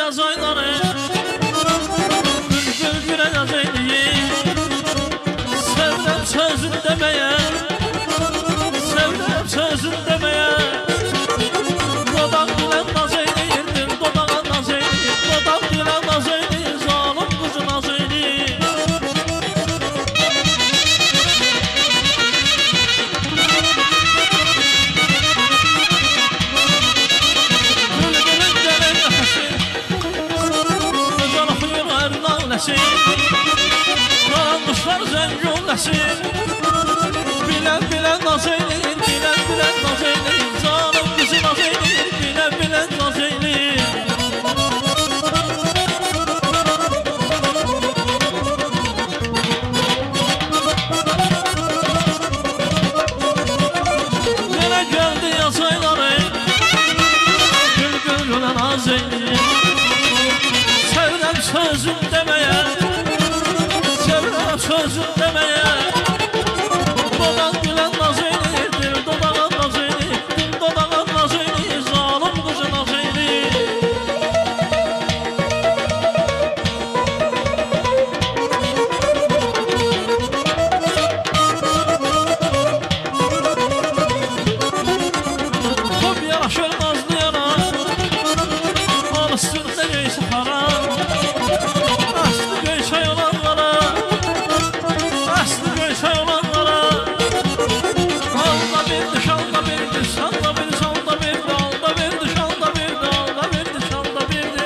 yaz ayları Bülbül girəcək eləyir Sevdəm sözün deməyə Sevdəm sözün deməyə Dodaq dilən naz eləyir Dil dodağa naz eləyir Dodaq dilən naz eləyir Zalım qızı naz eləyir Bülbülün gələn nəfəsi Gözəl oxuyur hər naləsi Qaranquşlar zəngüləsi Bilən naz eləyir Bilən naz eləyir Zalım qızı naz eləyir Bilən naz eləyir Yenə gəldi yaz ayları Bülbül ilə naz eləyir Sevdəm sözün deməyə Sevdəm sözün deməyə Dodaq dilən naz eləyir Dil dodağa naz eləyir Dil dodağa naz eləyir Zalım qızı naz eləyir Top yaraşır nazlayana Alışsın da geysi para Aslı göyçay olanlara Aslı göyçay olanlara Alda birdi şalda birdi Salda bir salda birdi Alda birdi şalda birdi Alda birdi şalda birdi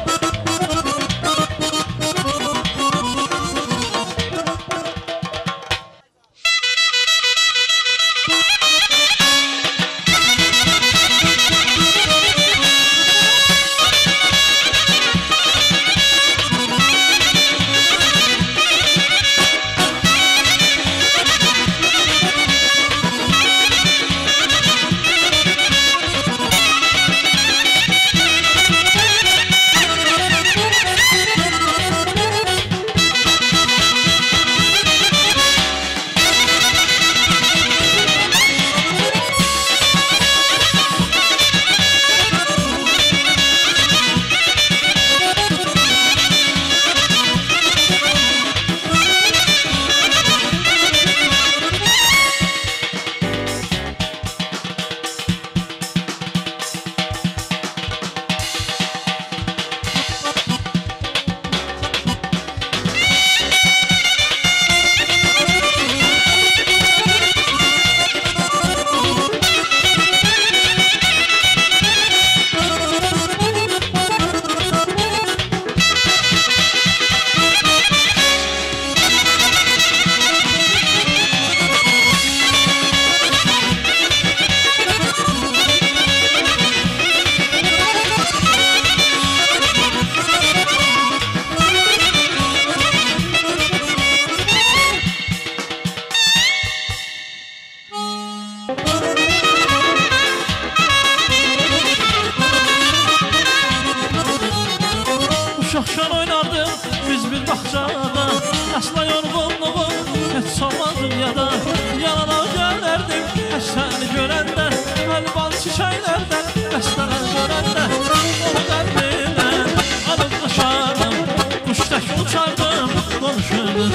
Uşaqşan oynardım biz bir baxçada Əsla yorğunluğum heç salmadım yada Yanına gələrdim səni görəndə Əlvan çiçəklərdən bəstələr görəndə Onu qəlbimdən alıb qaşardım Quş tək uçardım konuşurdum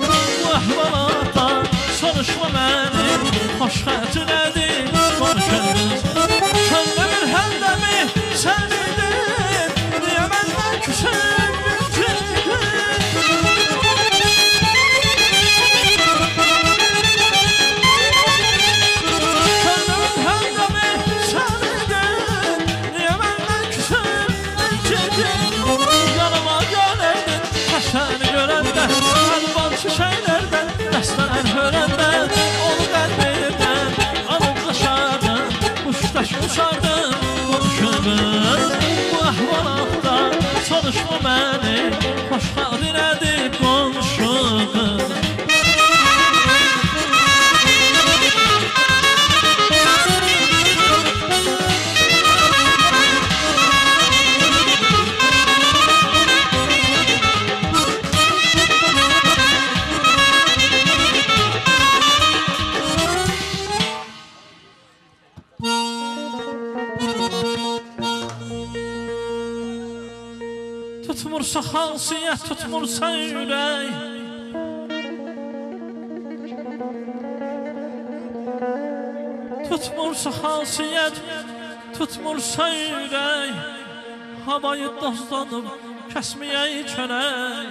Bu əhvalata soruşma məni Xoş xətin ədir konuşurdum Könlü bir həndəmi sən bildin Niyə məndən küsün Tutmursa xasiyyət, tutmursa ürək. Tutmursa xasiyyət, tutmursa ürək. Havayı dostlanıb kəsməyək çörək.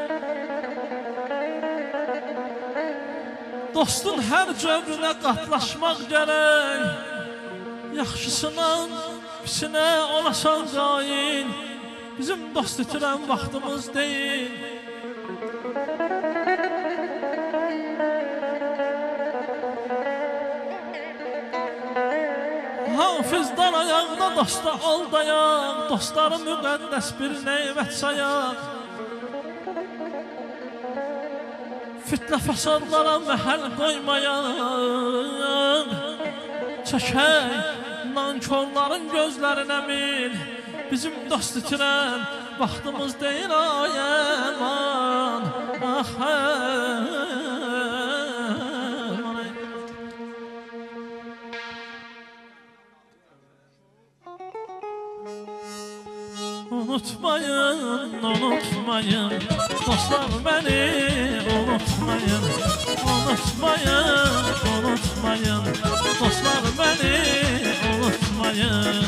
Dostun hər cövrünə qatlaşmaq gərək. Yaxşısına, pisinə olasan qain. Bizim dost itirən vaxtımız deyil. Hafizdan ayaqda dosta ol dayaq. Dostları müqəddəs bir neymət sayaq. Fitnə fəsadlara məhəl qoymayaq. Çəkək nankorların gözlərinə min. Bizim dost itirən vaxtımız deyil ay aman. Ah aman. Unutmayın, unutmayın, dostlar beni unutmayın. Unutmayın, unutmayın, dostlar beni unutmayın.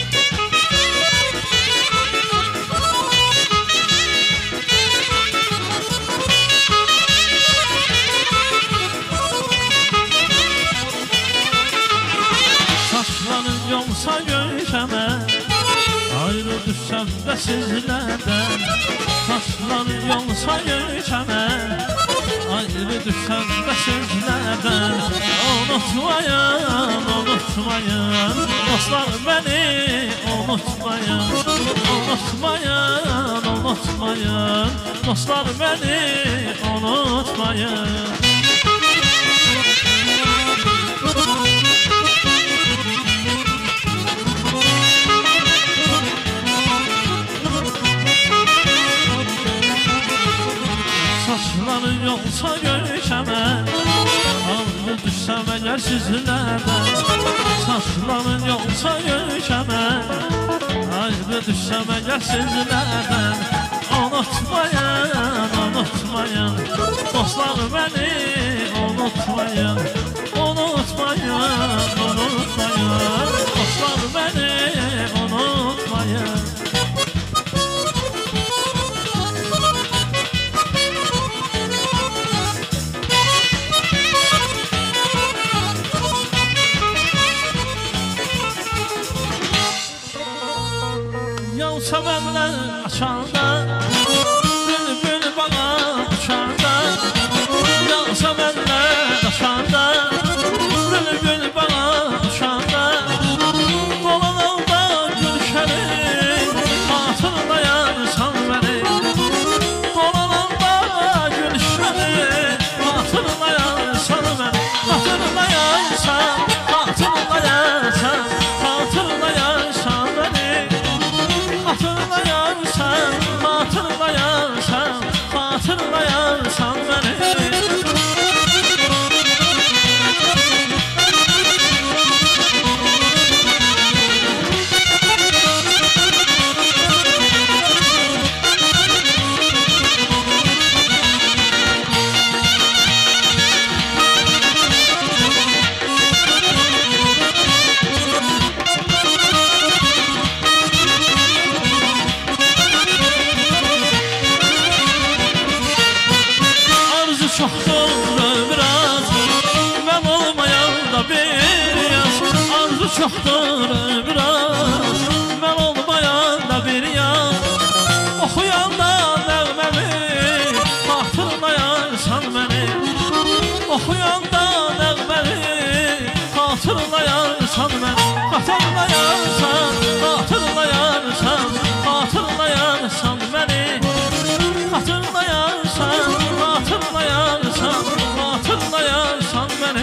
Saçların yolsa göyşəmə, ayrı düşsəm də sizlərdən. Saçların yolsa göyşəmə, ayrı düşsəm də sizlərdən. Unutmayın, unutmayın, dostlar beni unutmayın. Unutmayın, unutmayın, dostlar beni unutmayın. Saçların yolsa görüşəmə, ayrı düşsəm əgər sizlərdən. Saçların yolsa görüşəmə, ayrı düşsəm əgər sizlərdən. Unutmayın, unutmayın, dostlar beni unutmayın. Unutmayın, unutmayın, dostlar beni unutmayın. Səvənlər açanda, bülbül bana uçanda. Yan səvənlər açanda, bülbül bana uçanda. Dolananda gülşərim, hatırlayarsan məni. Dolananda gülşərim, hatırlayarsan məni. Hatırlayarsan, hatırlayarsan, hatırlayarsan məni. Hatırlayarsan, hatırlayarsan, hatırlayarsan beni. Çoxdur biraz, mən olmayan da bir yaz. Arzu çoxdur biraz, mən olmayan da bir yaz. Oxuyanda nəğməmi, hatırlayarsan məni. Oxuyanda nəğməmi, hatırlayarsan məni. Hatırlayarsan, hatırlayarsan, hatırlayarsan məni. Hatırlayarsan, hatırlayarsan, hatırlayarsan beni.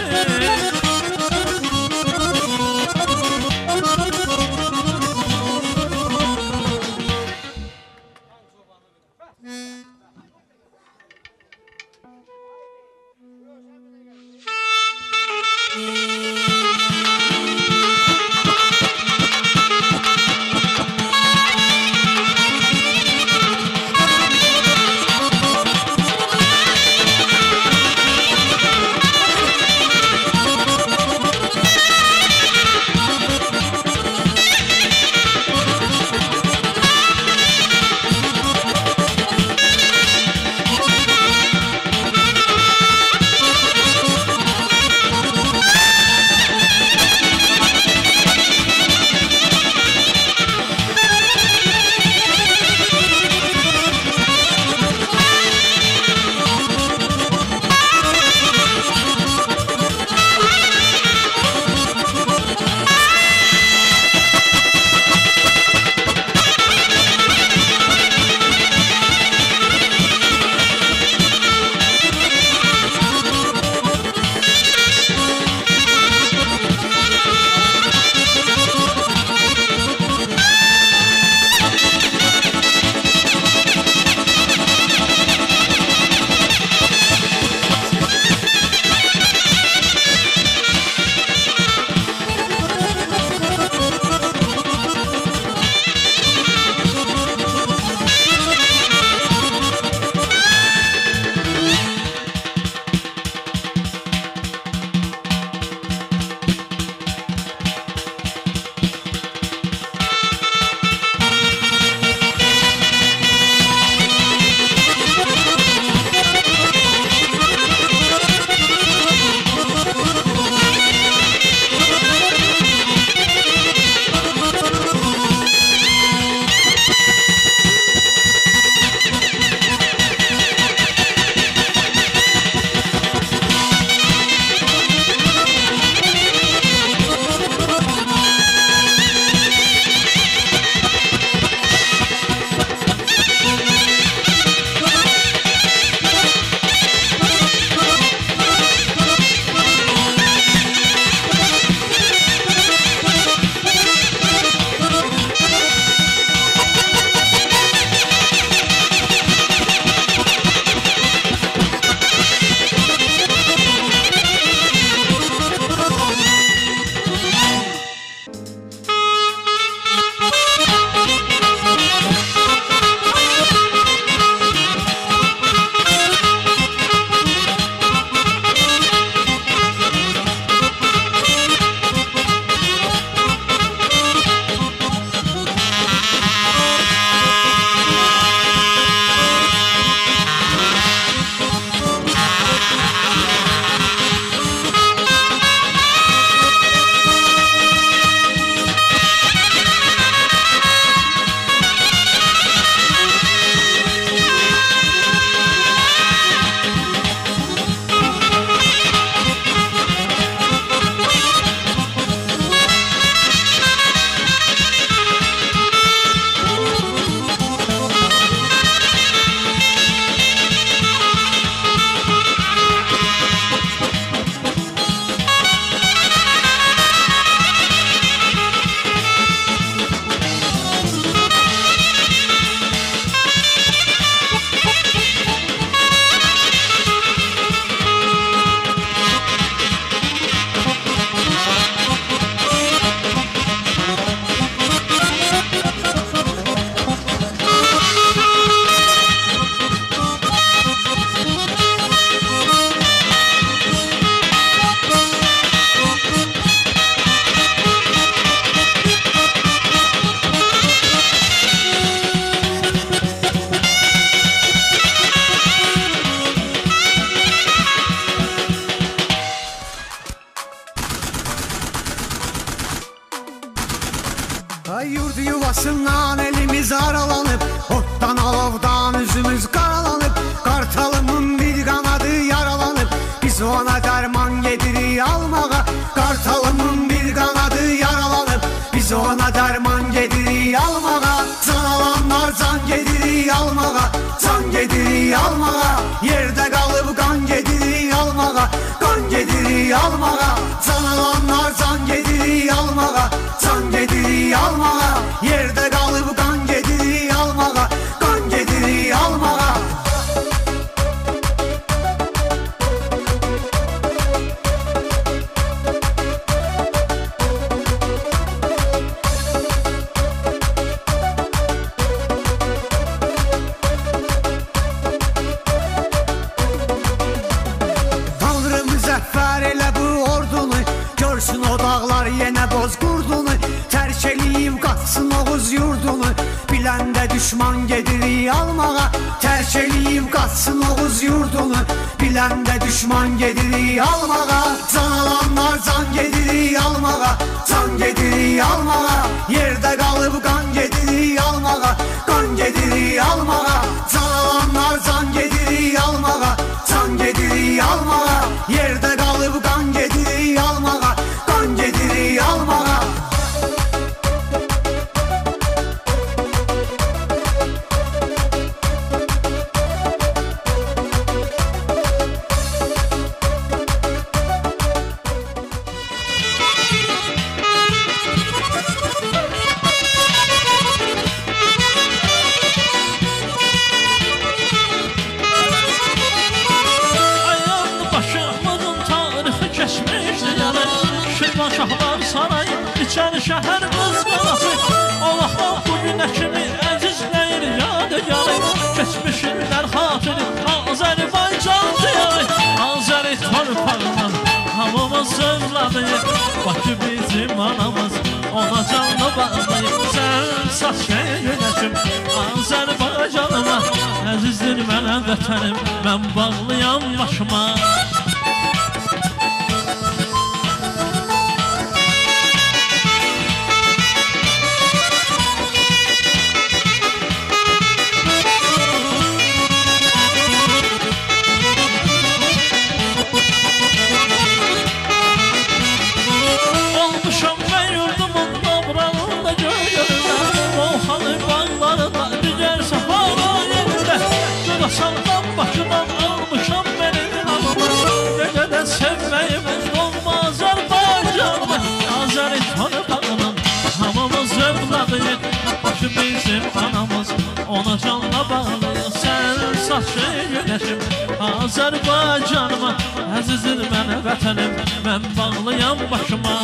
Ay yurdu yuvasından elimiz aralanıp, ottan alovdan üzümüz karalanıp, kartalımın bir kanadı yaralanıp, biz ona derman gedirik almağa. Kartalımın bir kanadı yaralanıp, biz ona derman gedirik almağa. Can alanlar can gedirik almağa, can gedirik almağa. Yerde kalıp kan gedirik almağa, kan gedirik almağa. Can alanlar can gedirik almağa, can gedirik almağa. Yerde kalıp kan gedirik almağa, kan gedirik almağa. Tanrı müzəffər elə bu ordunu, görsün o dağlar yenə boz qurdunu. Tərk eləyib qaçsın Oğuz yurdunu, biləndə düşman gedirik almağa. Tərk eləyib qaçsın Oğuz yurdunu, biləndə düşman gedirik almağa. Can alanlar can gedirik almağa, can gedirik almağa. Yerdə qalıb qan gedirik almağa, qan gedirik almağa. Can alanlar can gedirik almağa, can gedirik almağa. Yerdə qalıb qan gedirik almağa, qan gedirik almağa. Ayağını başımın tarihi keçmişdi yanı. Şirvan Şahlar sarayı, içəri şəhər qız qalası. Allah'a bugünə kimi əzizləyir yadigarı. Keçmişinlər xatiri Azərbaycan diyarı. Azəri torpağından hamımız övladıyıq. Bakı bizim anamız, ona canlı bağlıyıq. Sən saç günəşim Azərbaycanıma, əzizdir mənə vətənim, mən bağlıyam başıma. Olmuşam ben yurdumun toprağında göylərində, Volxanı bağlarında digər sahara yerində. Gödasaldan başından almışam benim anımı, ne qədər sevməyimiz olmaz Azərbaycanımı. Azəri torpağının hamımız övladıyıq, başı bizim anamız, ona canla bağlıyıq. Sən saçı günəşim Azərbaycanıma, əzizdir mənə vətənim, mən bağlıyam başıma.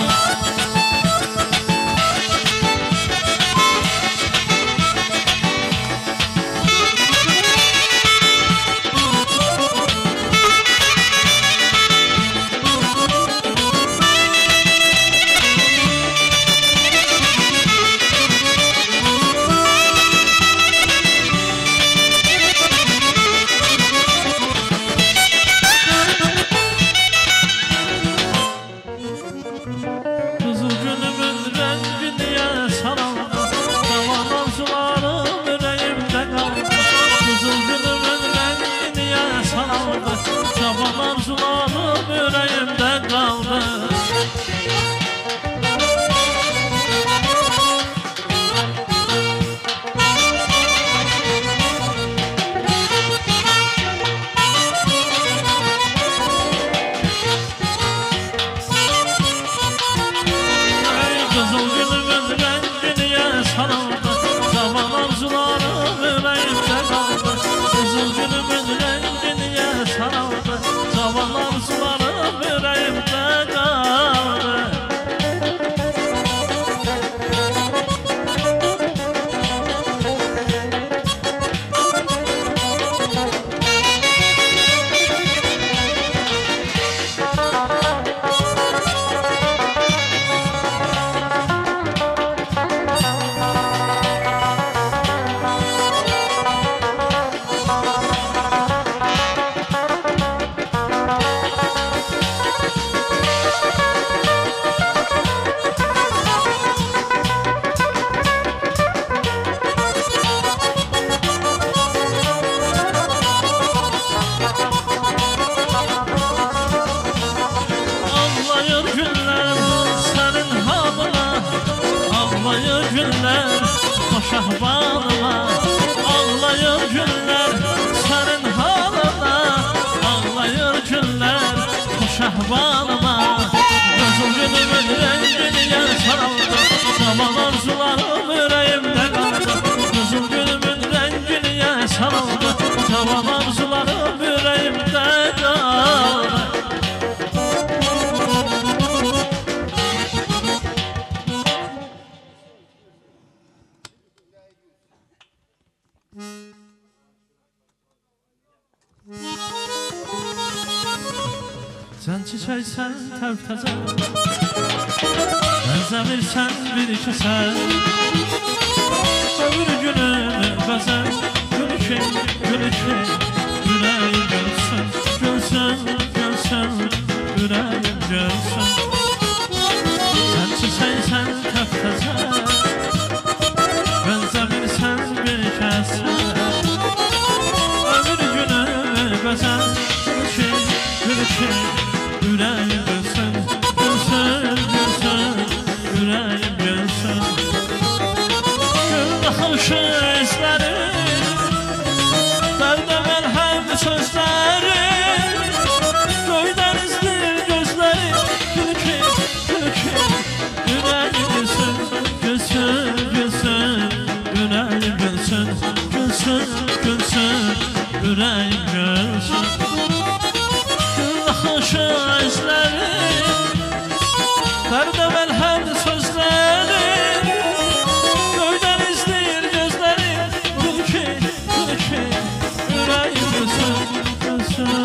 günler boş ahvalıma, ağlayır günler senin halına, ağlayır günler boş ahvalıma. Gözüm günümün rengini yer saraldı, zaman arzularım yüreğimde kaldı. Gözüm günümün rengini yer saraldı, zaman arzularım yüreğimde kaldı. Sen çiçeksen tevteze, benzemirsen bir ikisen. Ömür günümü bezen, gül ki, yüreğim gülsün. Gülsün, gülsün, yüreğim gülsün. Sen çiçeksen tevteze, benzemirsen bir ikisen. Ömür günümü bezen, gül ki, yüreğim gülsün, gülsün, gülsün, yüreğim gülsün. Gül nakışı izlerim, derde melhem sözlerim. Göyden izlir gözlerim, gül ki, yüreğim gülsün, gülsün, gülsün, yüreğim gülsün, gülsün, gülsün, yüreğim gülsün. Nakışı izlerim, derde melhem sözlerim. Göyden izlir gözlerim, gül ki, yüreğim gülsün, gülsün.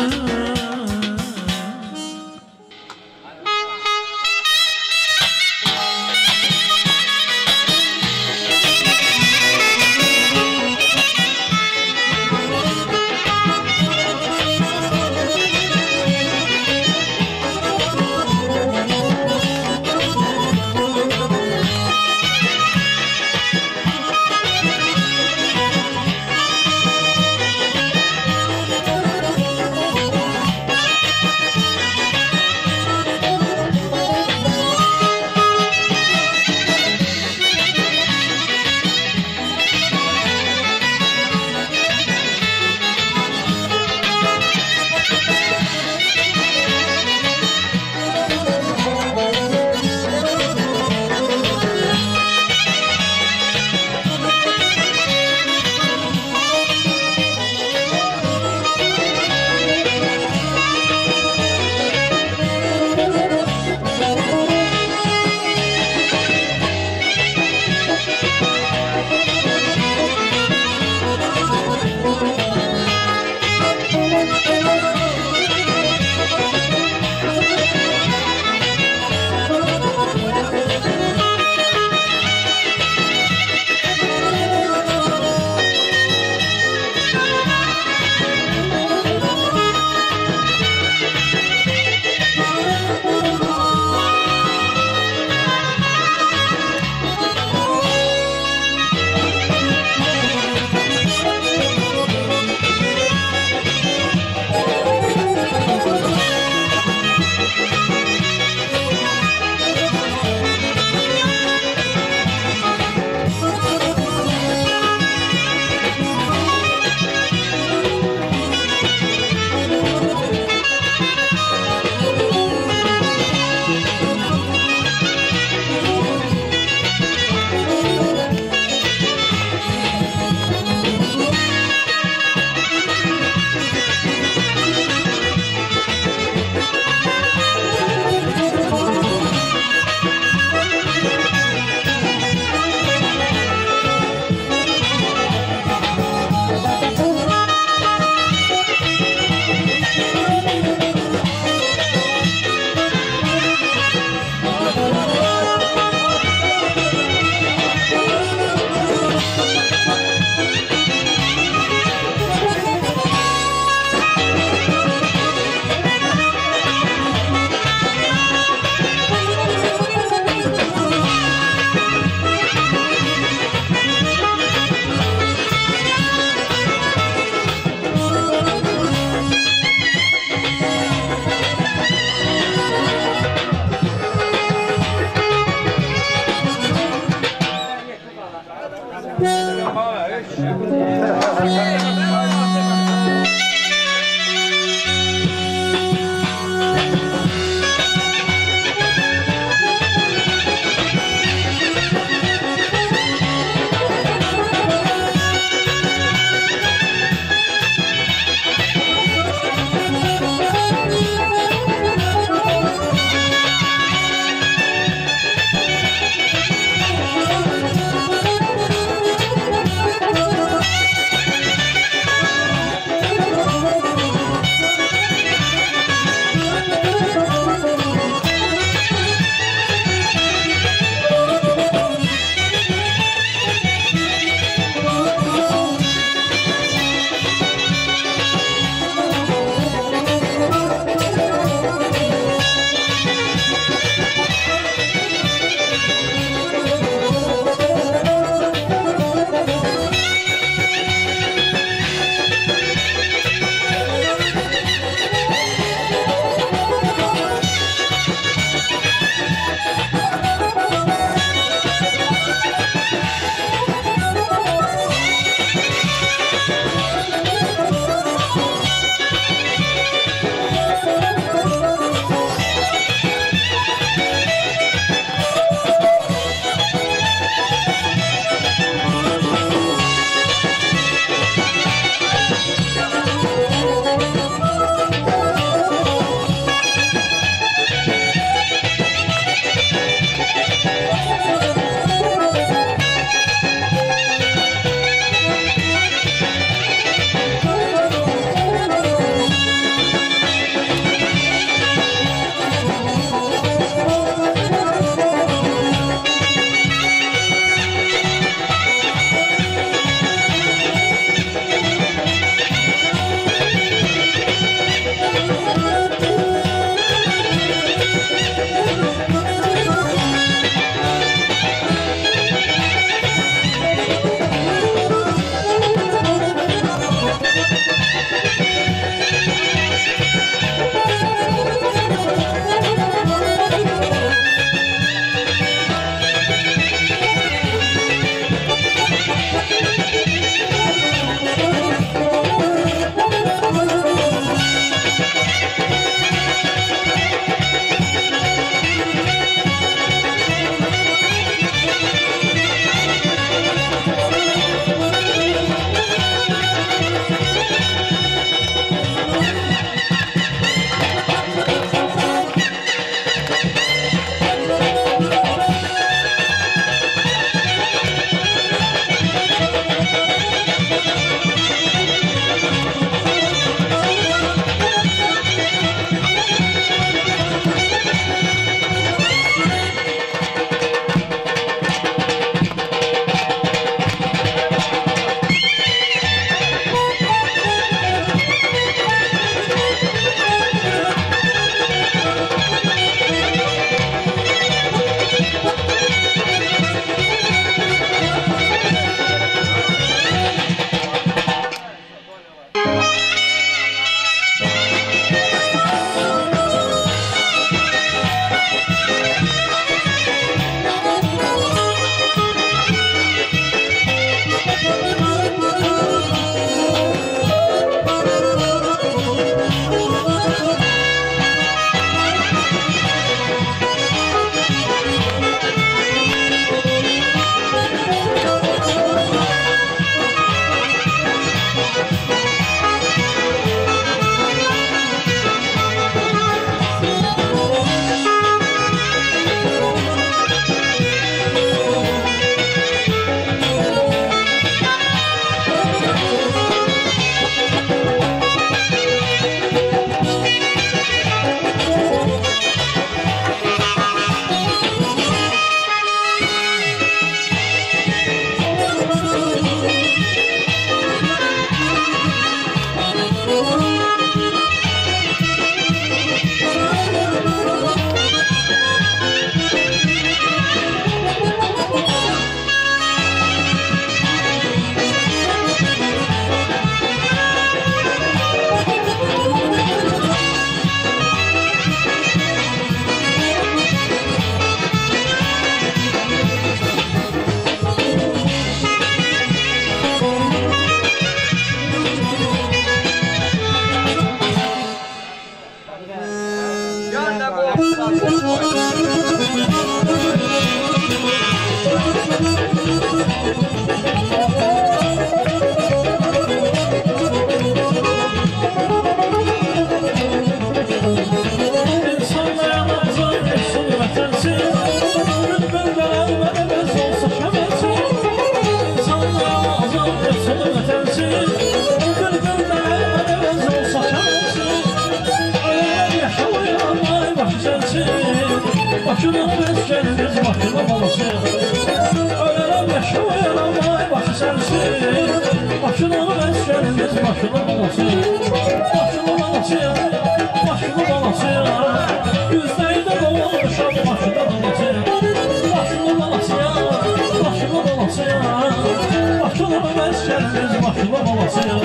şerimiz başına balası. Başına balası ya, başına balası ya. Yüzlerde doğmuşam başına balası. Başına balası ya, başına balası ya. Başına şerimiz başına balası ya.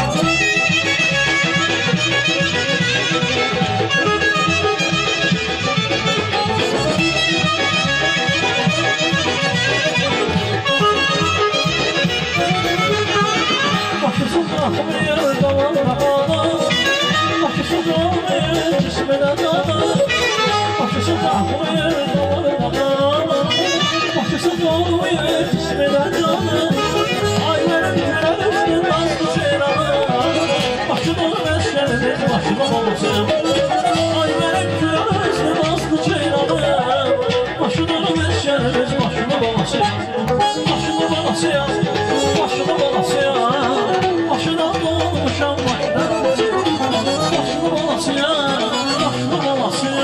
Başısız ahmeye davana bağla. Başısız ahmeye cismine dağla. Başısız ahmeye davana bağla. Başısız ahmeye cismine dağla. Ayların güneşli nazlı ceyranı. Başına meşkerimiz başına babası. Ayların güneşli nazlı ceyranı. Başına meşkerimiz başına babası. Başına babası ya, başına babası ya. Başına doğmuşam başına babası. Başına babası ya, başına babası ya.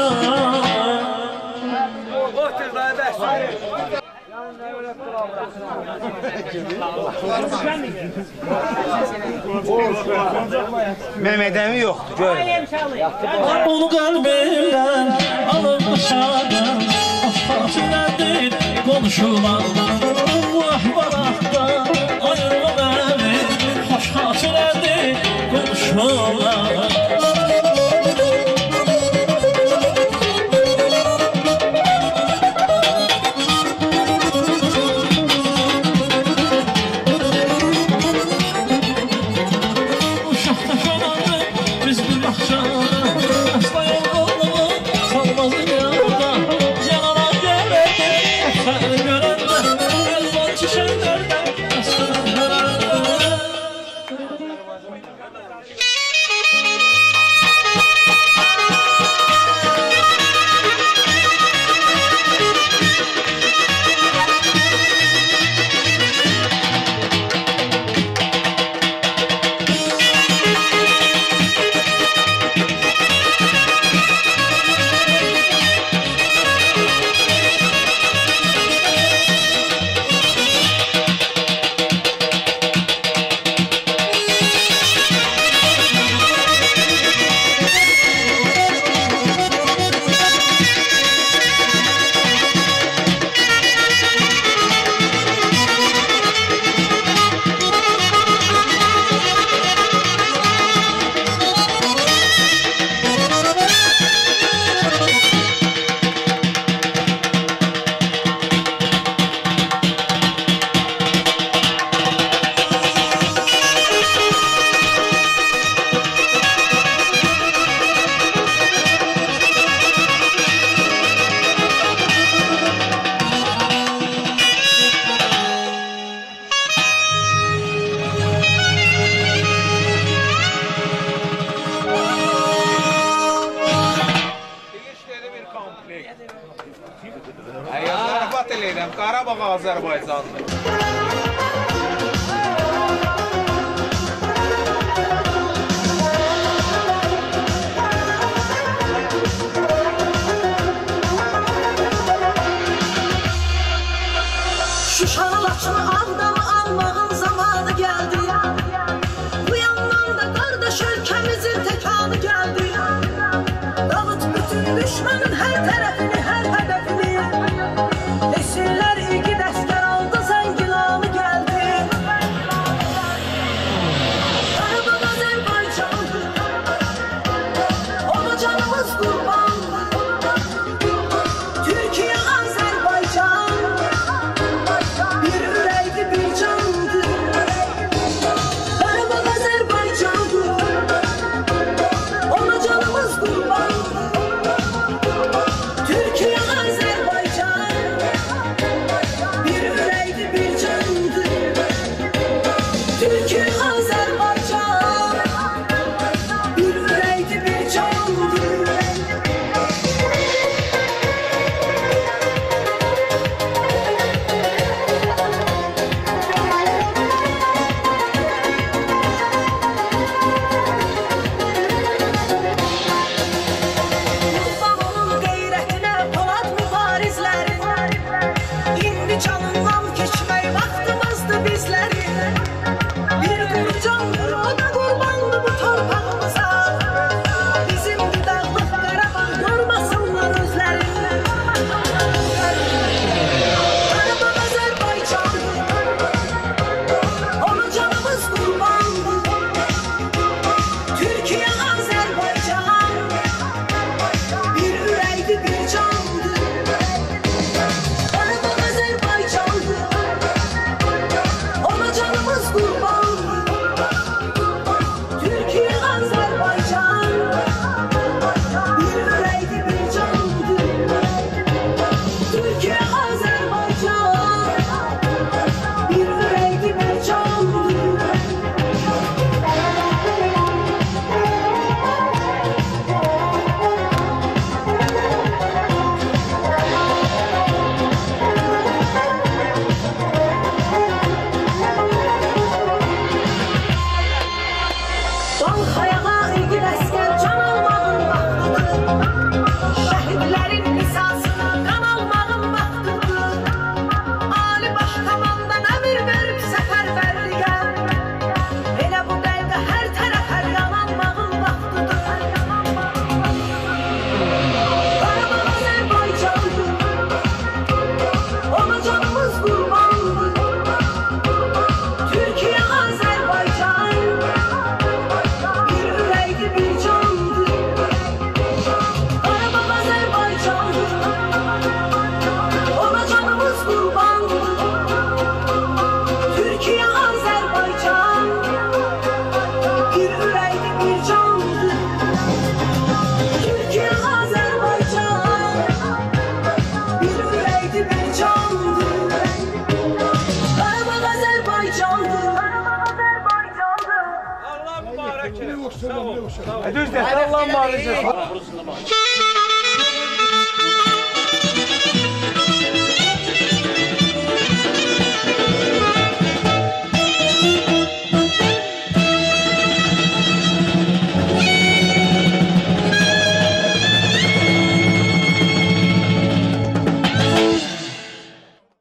Mehmet'emi yoktu, gör. Onu kalbimden alıp dışarıdan asfaltlar değil konuşulan. Vah barakta ayırma beni, hoş hatılar değil konuşulan. Qarabağ Azərbaycandır. Şuşanı Laçını Ağdamı almağın zamanı geldi. Bu yandan da kardeş ülkemizin tekanı geldi. Dağıt bütün düşmanın her tarafını, her hedefini. Desinler iki desker aldı zengilanı geldi. Karabağ Azerbaycan'dı, ona canımız kurban. Türkiye Azerbaycan bir ürəkdi, bir candı. Düz de sallanma.